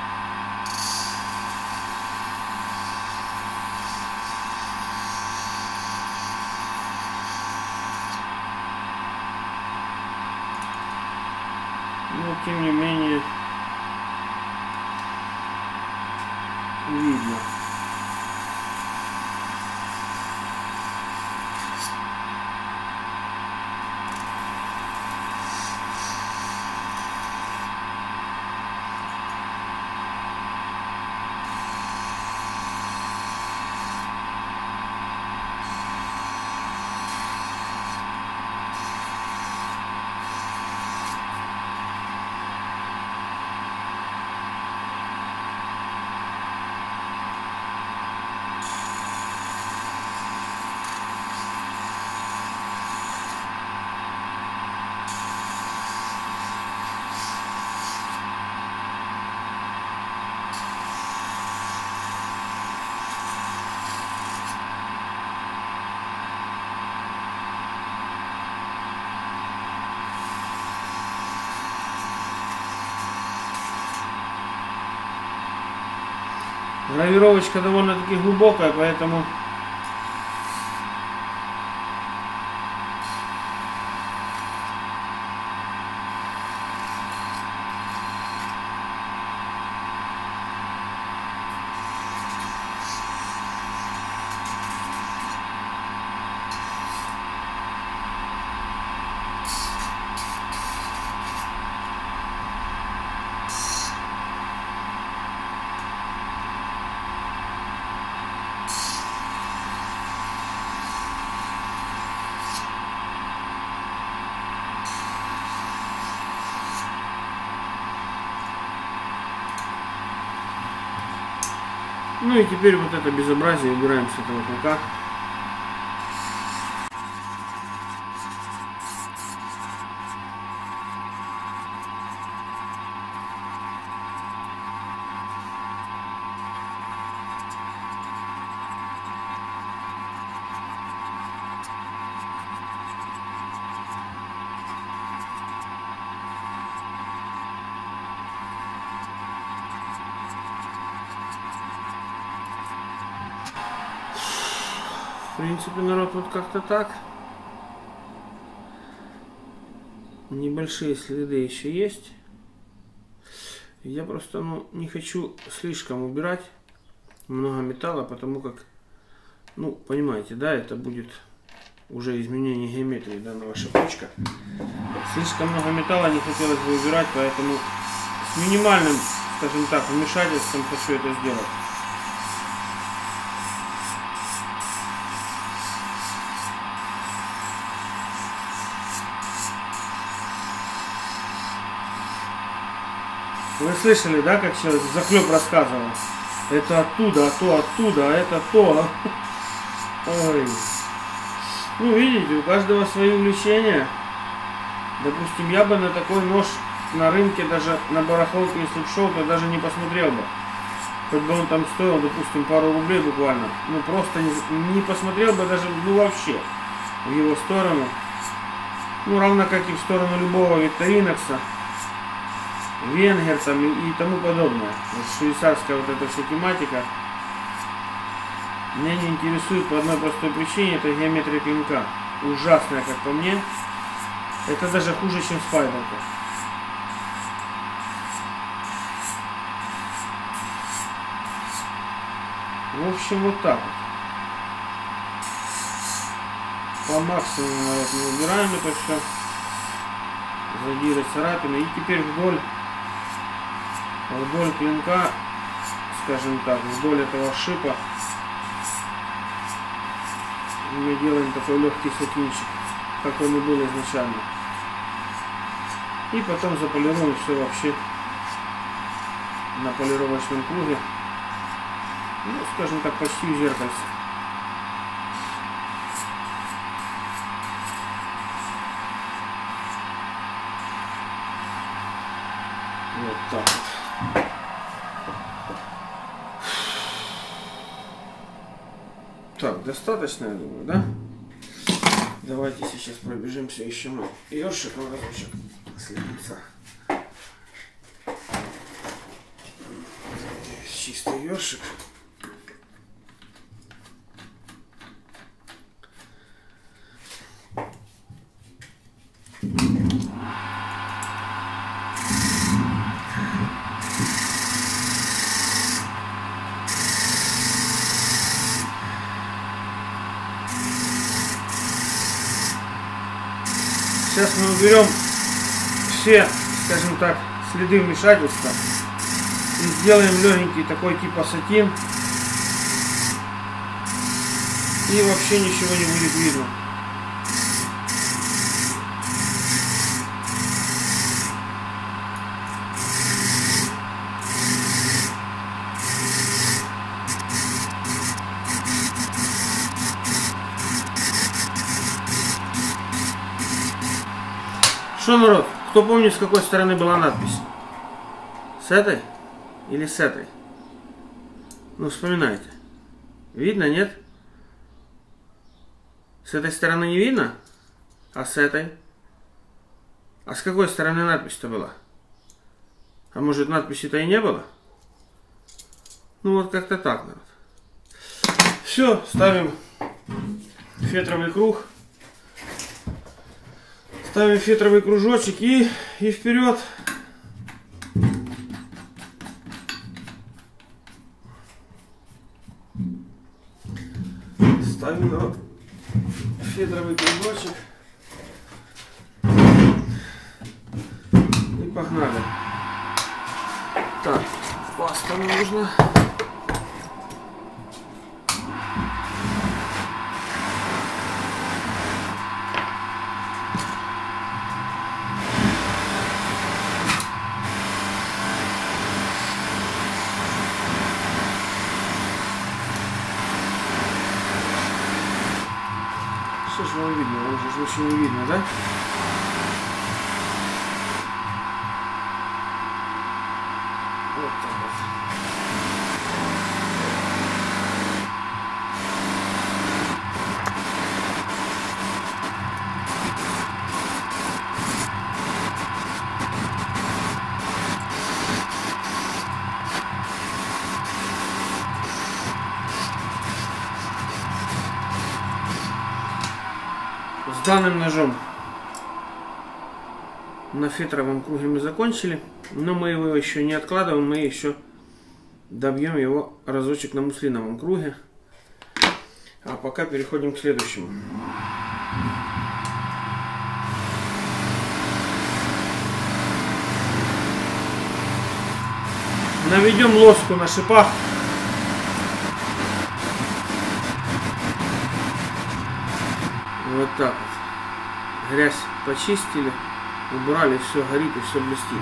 Но тем не менее видно. Гравировочка довольно-таки глубокая, поэтому ну и теперь вот это безобразие убираем с этого клыка. В принципе, народ, вот как-то так. Небольшие следы еще есть. Я просто, ну, не хочу слишком убирать много металла, потому как, ну, понимаете, да, это будет уже изменение геометрии данного шапочка. Слишком много металла не хотелось бы убирать, поэтому с минимальным, скажем так, вмешательством хочу это сделать. Вы слышали, да, как человек захлеб рассказывал? Это оттуда, а то оттуда, а это то. Ой. Ну, видите, у каждого свои увлечения. Допустим, я бы на такой нож на рынке, даже на барахолке, если бы шел, то даже не посмотрел бы. Хоть бы он там стоил, допустим, пару рублей буквально. Ну, просто не, не посмотрел бы даже, ну, вообще в его сторону. Ну, равно как и в сторону любого Викторинокса, Венгер там и, и тому подобное. Вот швейцарская вот эта вся тематика меня не интересует по одной простой причине, это геометрия клинка. Ужасная, как по мне. Это даже хуже, чем спайдерка. В общем, вот так вот. По максимуму народ мы убираем это все. Задиры, царапины. И теперь вдоль, вдоль клинка, скажем так, вдоль этого шипа мы делаем такой легкий сатинчик, как он и был изначально. И потом заполируем все вообще на полировочном круге. Ну, скажем так, почти в зеркальце. Вот так вот. Так, достаточно, я думаю, да? Давайте сейчас пробежимся еще мы ёршиком разочек с лица. Чистый ёршик. Сейчас мы уберем все, скажем так, следы вмешательства и сделаем легенький такой типа сатин, и вообще ничего не будет видно. Что, народ, кто помнит, с какой стороны была надпись? С этой или с этой? Ну, вспоминайте. Видно, нет? С этой стороны не видно? А с этой? А с какой стороны надпись-то была? А может, надписи-то и не было? Ну, вот как-то так, народ. Все, ставим фетровый круг. Ставим фетровый кружочек и, и вперед. Ставим народ фетровый кружочек. И погнали. Так, паста нужна. Что ж вам видно? Вам же ничего не видно, да? Вот так вот. С данным ножом на фетровом круге мы закончили, но мы его еще не откладываем, мы еще добьем его разочек на муслиновом круге. А пока переходим к следующему. Наведем лоску на шипах. Вот так вот. Грязь почистили, убрали, все горит и все блестит.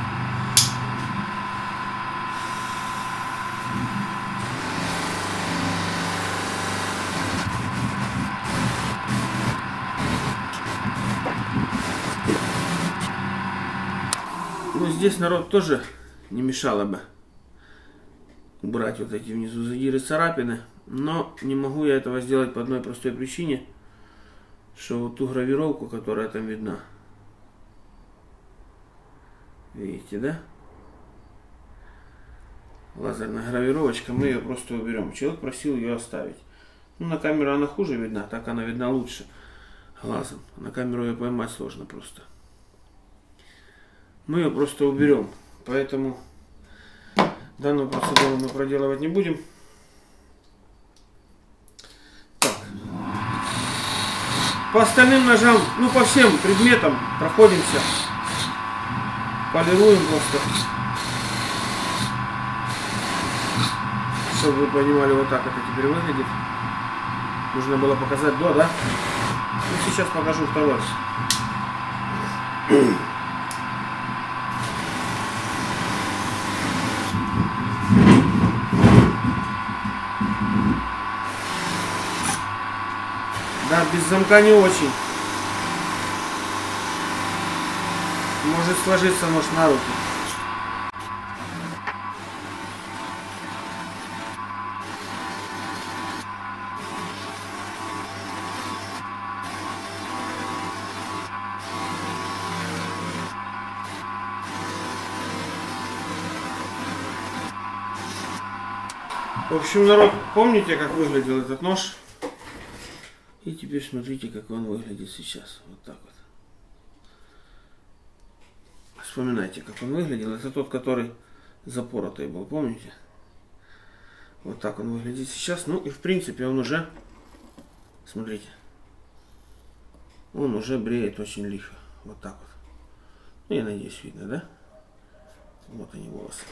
Ну, здесь, народ, тоже не мешало бы убрать вот эти внизу задиры, царапины, но не могу я этого сделать по одной простой причине, что вот ту гравировку, которая там видна, видите, да? Лазерная гравировочка, мы ее просто уберем. Человек просил ее оставить. Ну, на камеру она хуже видна, так она видна лучше глазом. На камеру ее поймать сложно просто. Мы ее просто уберем. Поэтому данную процедуру мы проделывать не будем. По остальным ножам, ну по всем предметам проходимся. Полируем просто. Чтобы вы понимали, вот так это теперь выглядит. Нужно было показать до, да? Ну, сейчас покажу второй. Да, без замка не очень. Может сложиться нож на руки. В общем, народ, помните, как выглядел этот нож? И теперь смотрите, как он выглядит сейчас. Вот так вот. Вспоминайте, как он выглядел. Это тот, который запоротый был, помните? Вот так он выглядит сейчас. Ну и в принципе он уже, смотрите, он уже бреет очень лихо. Вот так вот. Ну, я надеюсь, видно, да? Вот они, волосы.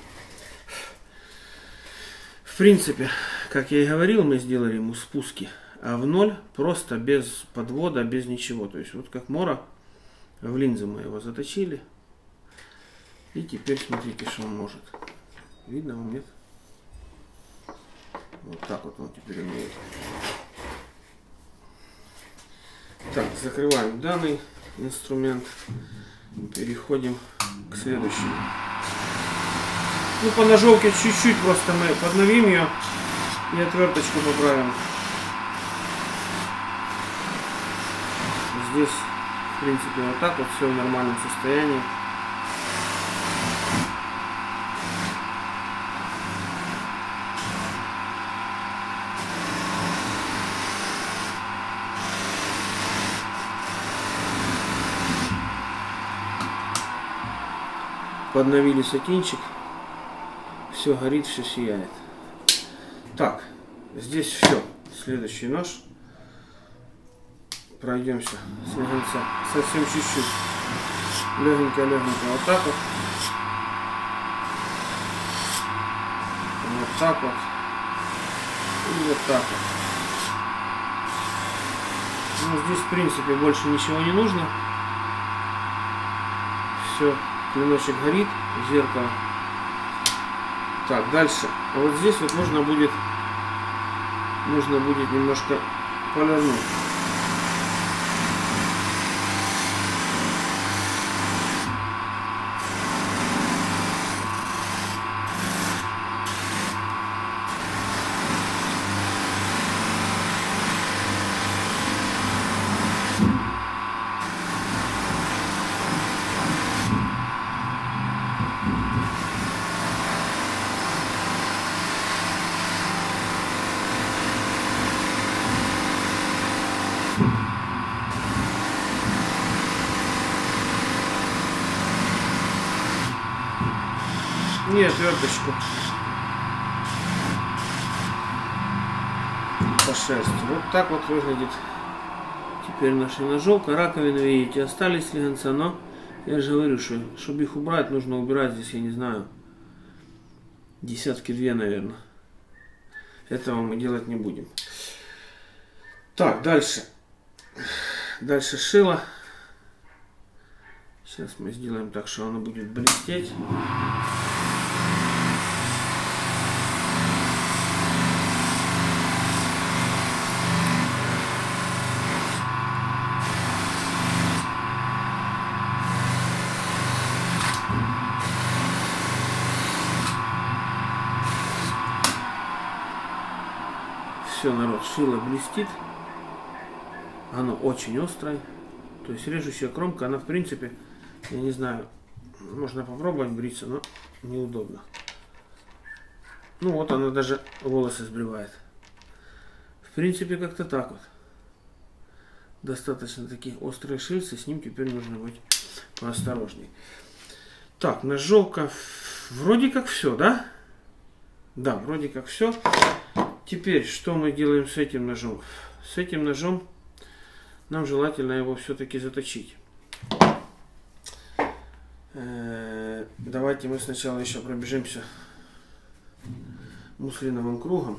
В принципе, как я и говорил, мы сделали ему спуски, а в ноль просто без подвода, без ничего. То есть вот как мора, в линзы мы его заточили. И теперь смотрите, что он может. Видно вам, нет? Вот так вот он теперь умеет. Так, закрываем данный инструмент. Переходим к следующему. Ну, по ножовке чуть-чуть просто мы подновим ее и отверточку поправим. Здесь, в принципе, вот так вот все в нормальном состоянии. Подновили сатинчик. Все горит, все сияет. Так, здесь все. Следующий нож. Пройдемся с легонца. Совсем чуть-чуть. Легенько-легенько. Вот так вот. Вот так вот. И вот так вот. Ну, здесь, в принципе, больше ничего не нужно. Все. Клиночек горит. Зеркало. Так, дальше. А вот здесь вот нужно будет, нужно будет немножко полирнуть. И отверточку по шерсти. Вот так вот выглядит теперь наша ножовка. Раковины, видите, остались слегонца, но я же говорю, что чтобы их убрать, нужно убирать здесь, я не знаю, десятки две, наверное. Этого мы делать не будем. Так, дальше. Дальше шило. Сейчас мы сделаем так, что оно будет блестеть. Все, народ, шило блестит. Оно очень острое. То есть режущая кромка, она в принципе, я не знаю, можно попробовать бриться, но неудобно. Ну вот она даже волосы сбривает. В принципе, как-то так вот. Достаточно такие острые шильцы, с ним теперь нужно быть поосторожней. Так, ножовка. Вроде как все, да? Да, вроде как все. Теперь, что мы делаем с этим ножом? С этим ножом нам желательно его все-таки заточить. Давайте мы сначала еще пробежимся муслиновым кругом.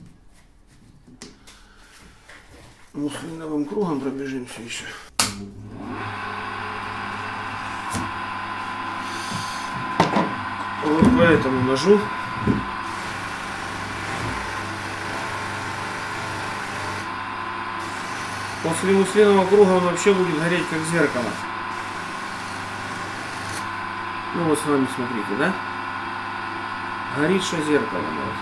Муслиновым кругом пробежимся еще. Вот по этому ножу. После муслинового круга он вообще будет гореть как зеркало. Ну вот с вами смотрите, да? Горит, что зеркало. Вот.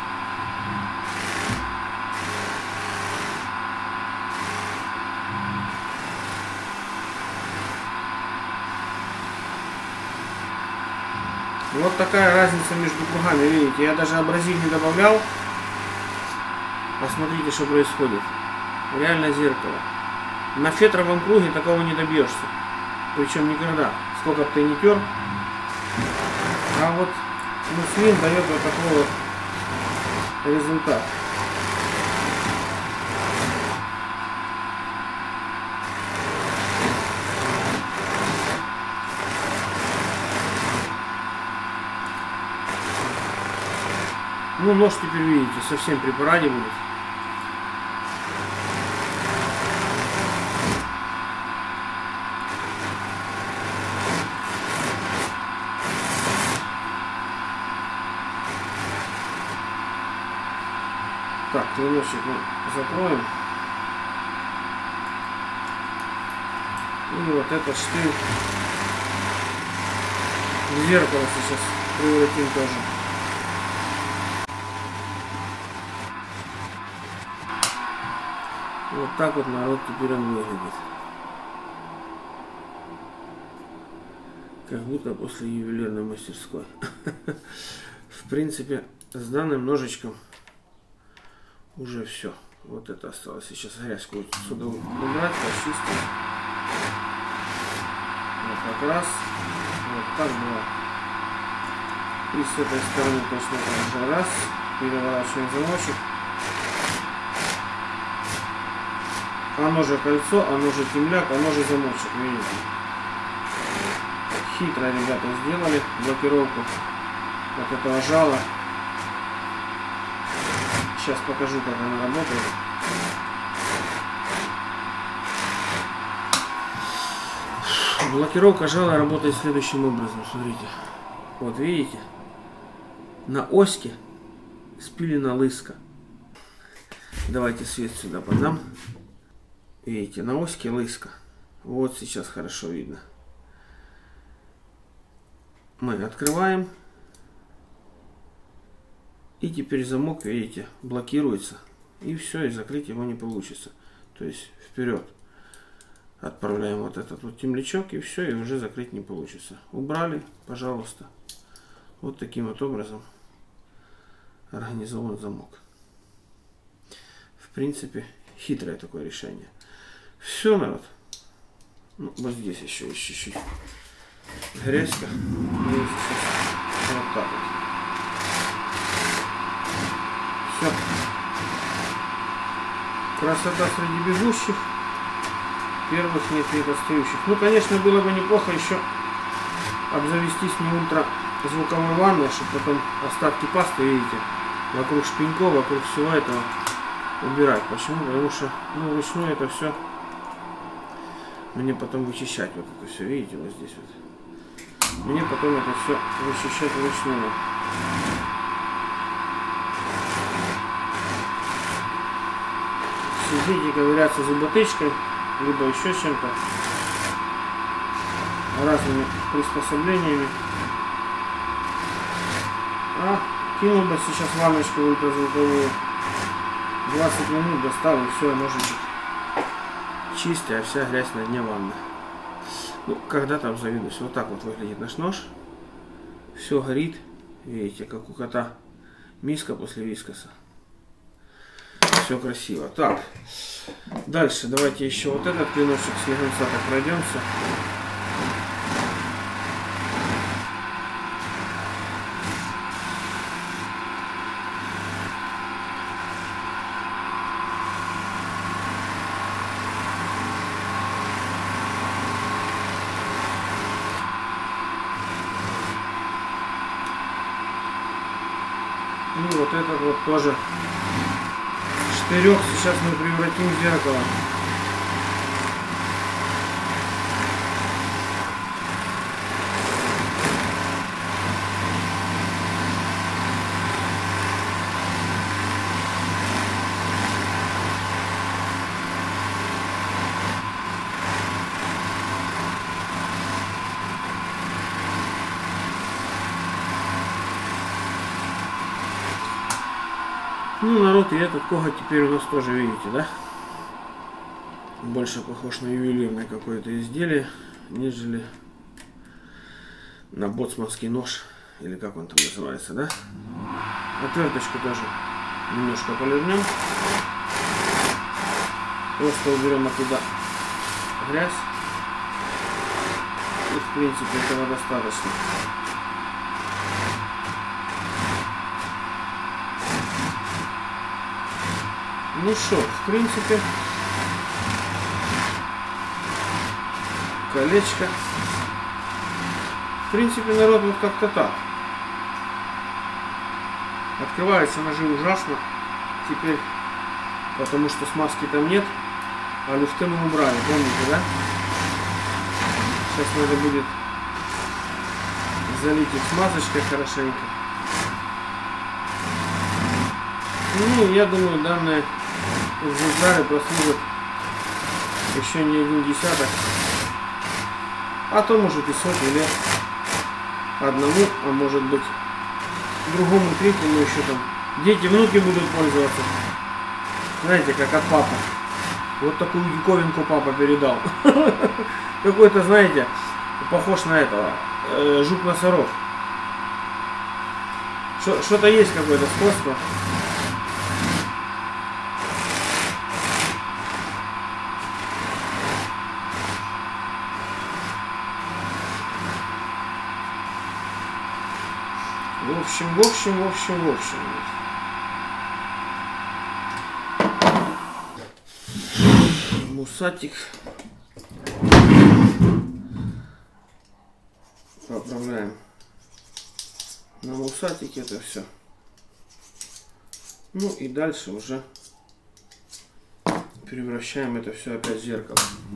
Вот такая разница между кругами, видите, я даже абразив не добавлял. Посмотрите, что происходит. Реально зеркало. На фетровом круге такого не добьешься. Причем никогда. Сколько бы ты ни тер. А вот муслин дает вот такой вот результат. Ну, нож теперь, видите, совсем при параде будет. Так, клиночек мы закроем. И вот этот штырь в зеркало сейчас превратим тоже. Вот так вот, народ, теперь он выглядит. Как будто после ювелирной мастерской. В принципе, с данным ножичком уже все. Вот это осталось. Сейчас грязьку отсюда убрать, почистить. Вот так раз. Вот так два. И с этой стороны точно так же раз. Переворачиваем замочек. Оно же кольцо, оно же темляк, оно же замочек, видите. Хитро ребята сделали блокировку вот этого жала. Сейчас покажу, как она работает. Блокировка жала работает следующим образом, смотрите. Вот видите, на оське спилена лыска. Давайте свет сюда подам. Видите, на оське лыска. Вот сейчас хорошо видно. Мы открываем. И теперь замок, видите, блокируется. И все, и закрыть его не получится. То есть вперед. Отправляем вот этот вот темлячок, и все, и уже закрыть не получится. Убрали, пожалуйста. Вот таким вот образом организован замок. В принципе, хитрое такое решение. Все, народ. Ну, вот здесь еще есть чуть-чуть грязька. И сейчас вот так вот. Все. Красота среди бегущих. Первых нет, нет остающих. Ну, конечно, было бы неплохо еще обзавестись не ультра звуковой ванной, чтобы потом остатки пасты, видите, вокруг шпеньков, вокруг всего этого убирать. Почему? Потому что, ну, вручную это все мне потом вычищать, вот это все, видите, вот здесь вот. Мне потом это все вычищать вручную. Сидите, ковыряться зуботычкой, либо еще чем-то, разными приспособлениями. А кинул бы сейчас ванночку ультразвуковую, двадцать минут достал, и все, ножичек чистый, а вся грязь на дне ванны. Ну, когда-то обзавидуюсь. Вот так вот выглядит наш нож. Все горит, видите, как у кота миска после вискаса. Все красиво. Так, дальше давайте еще вот этот клиночек с легонца так пройдемся. И вот этот вот тоже штырек сейчас мы превратим в зеркало. Ну, народ, и этот коготь теперь у нас тоже, видите, да? Больше похож на ювелирное какое-то изделие, нежели на боцманский нож, или как он там называется, да? Отверточку тоже немножко полирнем. Просто уберем оттуда грязь. И, в принципе, этого достаточно. Ну что, в принципе, колечко. В принципе, народ, вот как-то так. Открываются ножи ужасно теперь, потому что смазки там нет, а люфты мы убрали, помните, да? Сейчас надо будет залить их смазочкой хорошенько. Ну, я думаю, данные экземпляры прослужат еще не один десяток, а то может и сотни лет одному, а может быть другому, третьему еще там. Дети, внуки будут пользоваться. Знаете, как от папы. Вот такую диковинку папа передал. Какой-то, знаете, похож на этого, жук-носорог. Что-то есть какое-то сходство. В общем, в общем, в общем, в общем. Мусатик. Поправляем на мусатике это все. Ну и дальше уже превращаем это все опять в зеркало.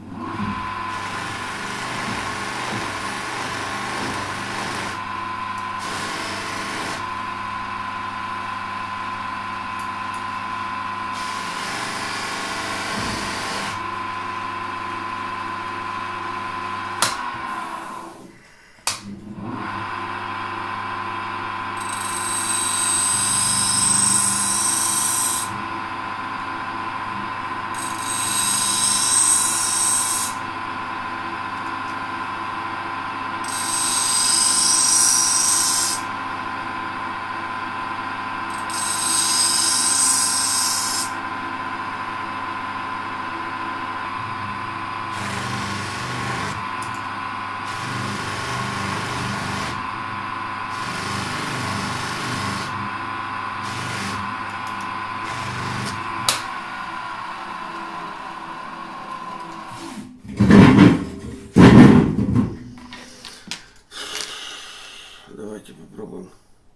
Давайте попробуем.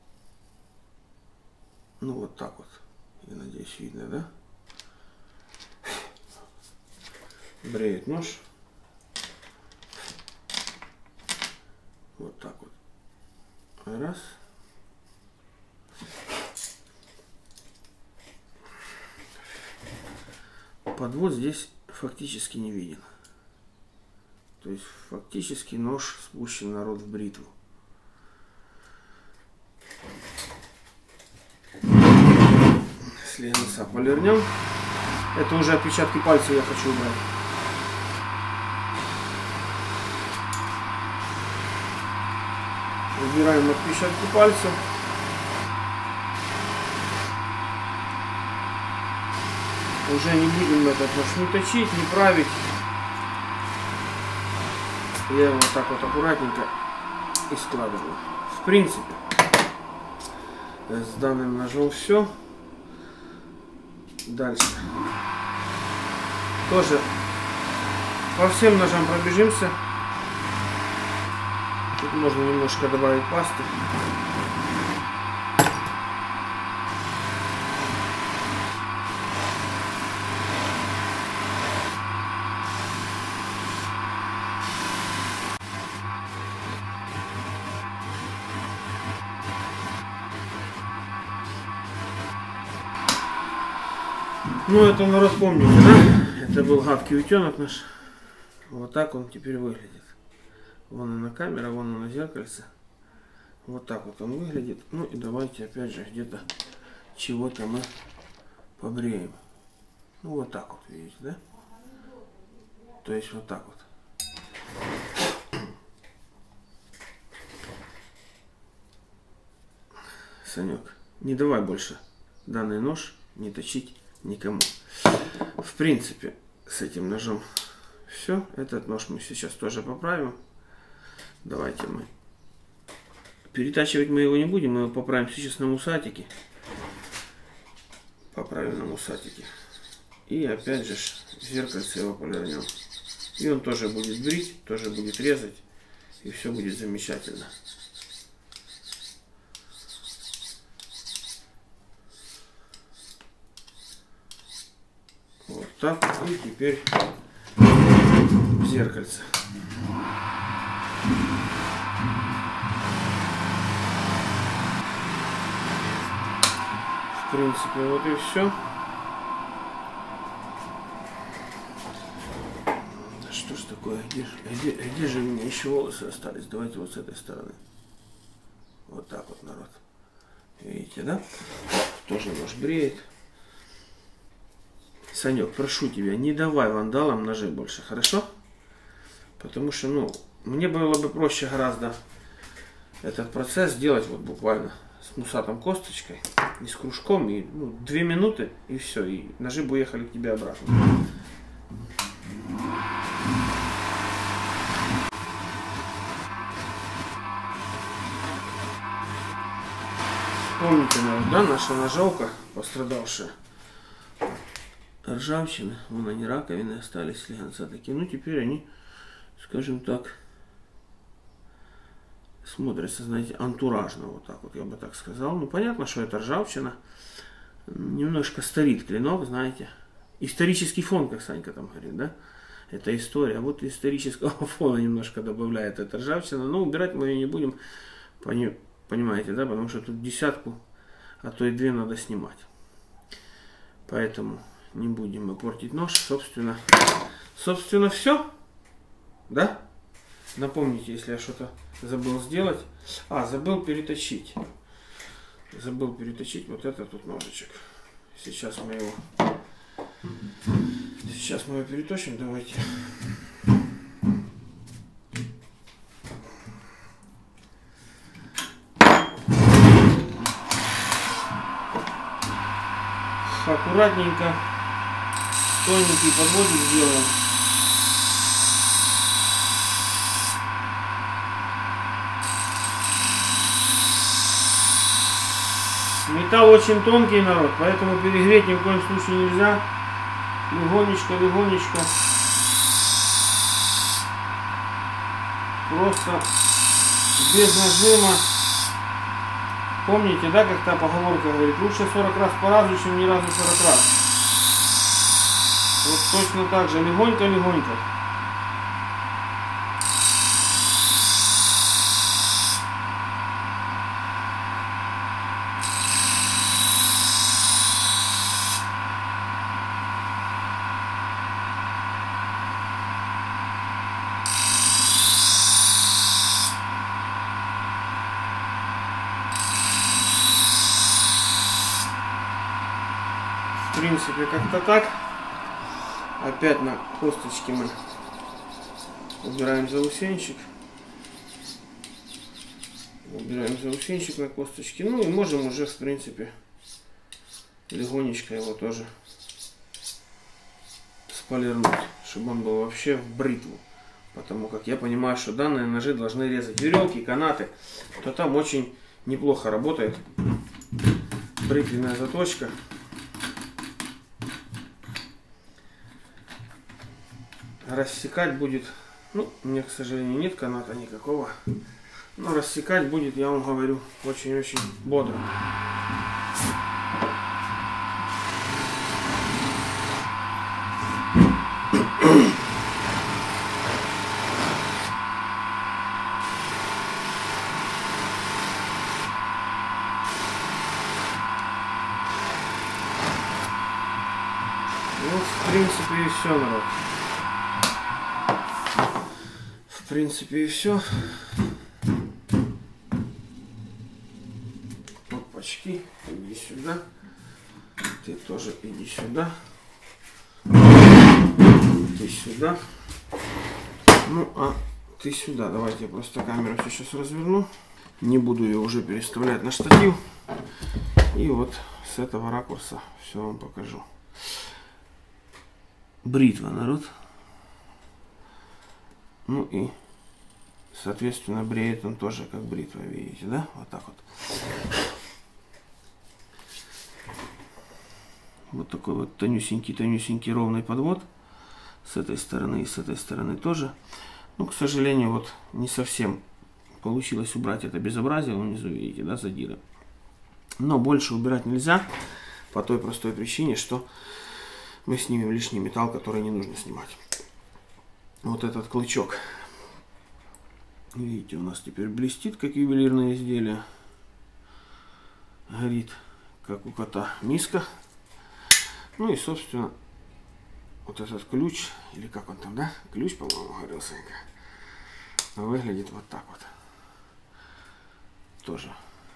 Ну вот так вот. Я надеюсь, видно, да? Бреет нож. Вот так вот. Раз. Подвод здесь фактически не виден. То есть фактически нож спущен, народ, в бритву. Если носа полирнем, это уже отпечатки пальцев я хочу убрать. Убираем отпечатки пальцев. Уже не будем этот нож не точить, не править. Я его вот так вот аккуратненько и складываю. В принципе, с данным ножом все. Дальше. Тоже по всем ножам пробежимся. Тут можно немножко добавить пасты. Ну, это народ помните, да? Это был гадкий утенок наш. Вот так он теперь выглядит. Вон она камера, вон она зеркальце. Вот так вот он выглядит. Ну и давайте опять же где-то чего-то мы побреем. Ну вот так вот, видите, да? То есть вот так вот. Санек, не давай больше данный нож не точить никому. В принципе, с этим ножом все. Этот нож мы сейчас тоже поправим. Давайте мы. Перетачивать мы его не будем, мы его поправим сейчас на мусатике. Поправим на мусатике. И опять же в зеркальце его повернем. И он тоже будет брить, тоже будет резать. И все будет замечательно. Вот так. И теперь в зеркальце. В принципе, вот и все. Что ж такое? Где, где, где же у меня еще волосы остались? Давайте вот с этой стороны. Вот так вот, народ. Видите, да? Тоже нож бреет. Санек, прошу тебя, не давай вандалам ножи больше, хорошо? Потому что, ну, мне было бы проще гораздо этот процесс сделать вот буквально с мусатом косточкой и с кружком, и ну, две минуты, и все, и ножи бы уехали к тебе обратно. Помните, наверное, да, наша ножовка, пострадавшая ржавчины, вон они раковины остались, слегонца такие, ну теперь они, скажем так, смотрятся, знаете, антуражно, вот так вот, я бы так сказал. Ну, понятно, что это ржавчина, немножко старит клинок, знаете. Исторический фон, как Санька там говорит, да? Это история. Вот исторического фона немножко добавляет эта ржавчина, но убирать мы ее не будем, понимаете, да? Потому что тут десятку, а то и две надо снимать. Поэтому не будем мы портить нож, собственно. Собственно, все, да? Напомните, если я что-то забыл сделать. А, забыл переточить. Забыл переточить вот этот тут ножичек. Сейчас мы его... Сейчас мы его переточим. Давайте. Аккуратненько. Тоненький подводик сделаем. Металл очень тонкий, народ, поэтому перегреть ни в коем случае нельзя. Легонечко, легонечко. Просто без нажима. Помните, да, как та поговорка говорит, лучше сорок раз по разу, чем ни разу сорок раз. Вот точно так же, легонько-легонько. В принципе, как-то так. Опять на косточке мы убираем заусенчик. Убираем заусенчик на косточке. Ну и можем уже, в принципе, легонечко его тоже сполирнуть, чтобы он был вообще в бритву. Потому как я понимаю, что данные ножи должны резать веревки, канаты. То там очень неплохо работает бритвенная заточка. Рассекать будет, ну, у меня, к сожалению, нет каната никакого, но рассекать будет, я вам говорю, очень-очень бодро. Вот, в принципе, и все, народ. В принципе, и все. Опачки, иди сюда. Ты тоже иди сюда. Ты сюда. Ну, а ты сюда. Давайте я просто камеру сейчас разверну. Не буду ее уже переставлять на штатив. И вот с этого ракурса все вам покажу. Бритва, народ. Ну и, соответственно, бреет он тоже как бритва, видите, да? Вот так вот. Вот такой вот тонюсенький-тонюсенький ровный подвод. С этой стороны и с этой стороны тоже. Ну, к сожалению, вот не совсем получилось убрать это безобразие внизу, видите, да, задира. Но больше убирать нельзя по той простой причине, что мы снимем лишний металл, который не нужно снимать. Вот этот клычок, видите, у нас теперь блестит, как ювелирное изделие. Горит, как у кота миска. Ну и, собственно, вот этот ключ, или как он там, да? Ключ, по-моему, говорил Санька. Выглядит вот так вот. Тоже.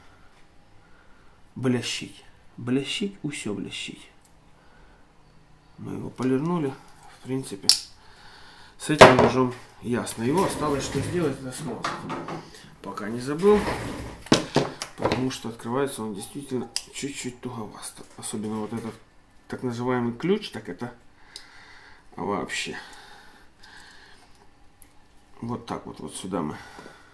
Блещить. Блещить, усё блещить. Мы его полирнули. В принципе, с этим ножом ясно. Его осталось что сделать, это смазать. Пока не забыл. Потому что открывается он действительно чуть-чуть туговасто. Особенно вот этот так называемый ключ, так это вообще. Вот так вот, вот сюда мы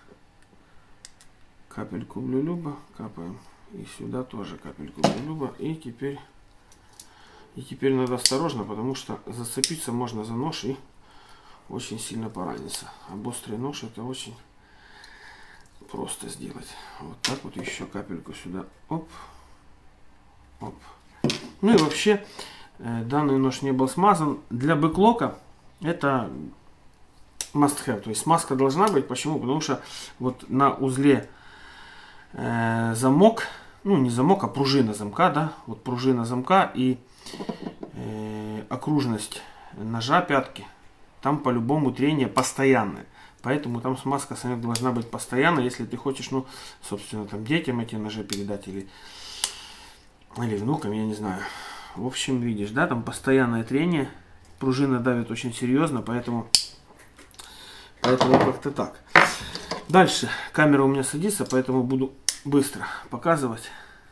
капельку блю-люба капаем. И сюда тоже капельку блю-люба. И теперь, и теперь надо осторожно, потому что зацепиться можно за нож и очень сильно пораниться. Об острый нож это очень просто сделать. Вот так вот еще капельку сюда. Оп. Оп. Ну и вообще, э, данный нож не был смазан. Для бэклока это must have. То есть смазка должна быть. Почему? Потому что вот на узле э, замок, ну не замок, а пружина замка, да, вот пружина замка и э, окружность ножа пятки, там по-любому трение постоянное. Поэтому там смазка самих должна быть постоянно, если ты хочешь, ну, собственно, там детям эти ножи передать или, или внукам, я не знаю. В общем, видишь, да, там постоянное трение, пружина давит очень серьезно, поэтому, поэтому как-то так. Дальше камера у меня садится, поэтому буду быстро показывать.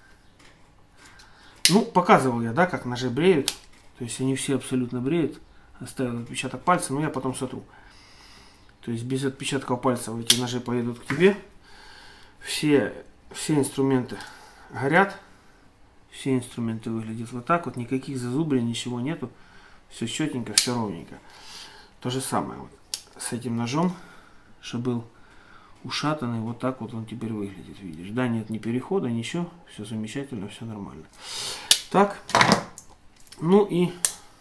Ну, показывал я, да, как ножи бреют, то есть они все абсолютно бреют. Оставил отпечаток пальца, но я потом сотру. То есть без отпечатка пальца эти ножи поедут к тебе. Все, все инструменты горят. Все инструменты выглядят вот так вот. Никаких зазубрин, ничего нету. Все четенько, все ровненько. То же самое вот с этим ножом, что был ушатанный. Вот так вот он теперь выглядит. Видишь, да, нет ни перехода, ничего. Все замечательно, все нормально. Так. Ну и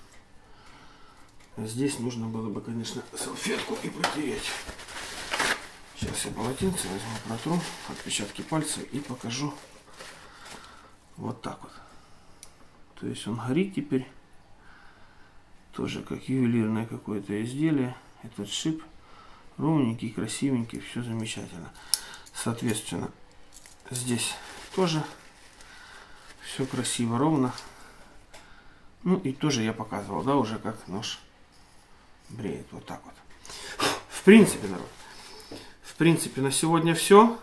здесь нужно было бы, конечно, салфетку и протереть. Сейчас я полотенце возьму, протру отпечатки пальцев и покажу. Вот так вот. То есть он горит теперь. Тоже как ювелирное какое-то изделие. Этот шип ровненький, красивенький, все замечательно. Соответственно, здесь тоже все красиво, ровно. Ну и тоже я показывал, да, уже как нож бреет. Вот так вот. В принципе, народ. В принципе, на сегодня все.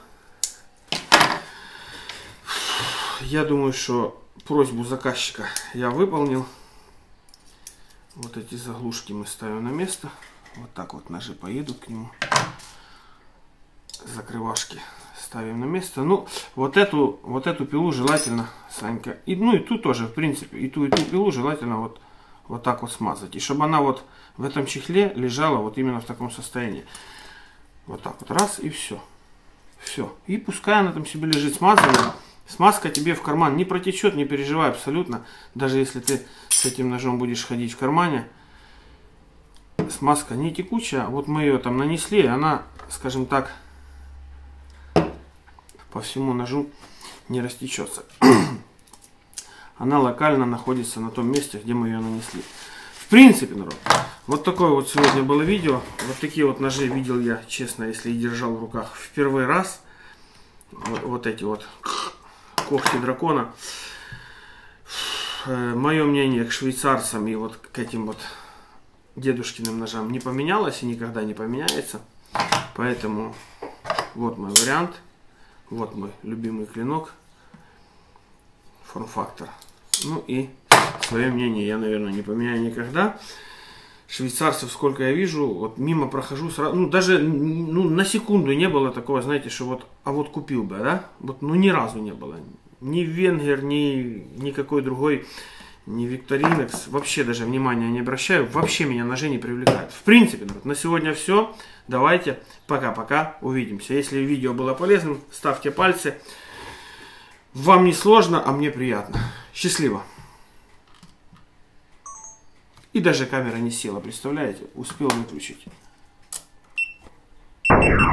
Я думаю, что просьбу заказчика я выполнил. Вот эти заглушки мы ставим на место. Вот так вот ножи поедут к нему. Закрывашки ставим на место. Ну, вот эту, вот эту пилу желательно, Санька, и, ну и ту тоже, в принципе, и ту, и ту пилу желательно вот, вот так вот смазать. И чтобы она вот в этом чехле лежала вот именно в таком состоянии. Вот так вот, раз, и все. Все. И пускай она там себе лежит смазанная. Смазка тебе в карман не протечет, не переживай абсолютно. Даже если ты с этим ножом будешь ходить в кармане, смазка не текучая. Вот мы ее там нанесли, она, скажем так, по всему ножу не растечется. Она локально находится на том месте, где мы ее нанесли. принципе, народ, вот такое вот сегодня было видео. Вот такие вот ножи видел я, честно, если и держал в руках в первый раз. Вот, вот эти вот когти дракона. Мое мнение к швейцарцам и вот к этим вот дедушкиным ножам не поменялось и никогда не поменяется. Поэтому вот мой вариант. Вот мой любимый клинок. Форм-фактор. Ну и свое мнение я, наверное, не поменяю никогда. Швейцарцев, сколько я вижу, вот мимо прохожу сразу, ну даже ну, на секунду не было такого, знаете, что вот, а вот купил бы, да? Вот, ну ни разу не было. Ни Венгер, ни никакой другой, ни Викторинекс, вообще даже внимания не обращаю, вообще меня ножи не привлекают. В принципе, народ, на сегодня все. Давайте, пока-пока, увидимся. Если видео было полезным, ставьте пальцы. Вам не сложно, а мне приятно. Счастливо. И даже камера не села, представляете? Успел выключить.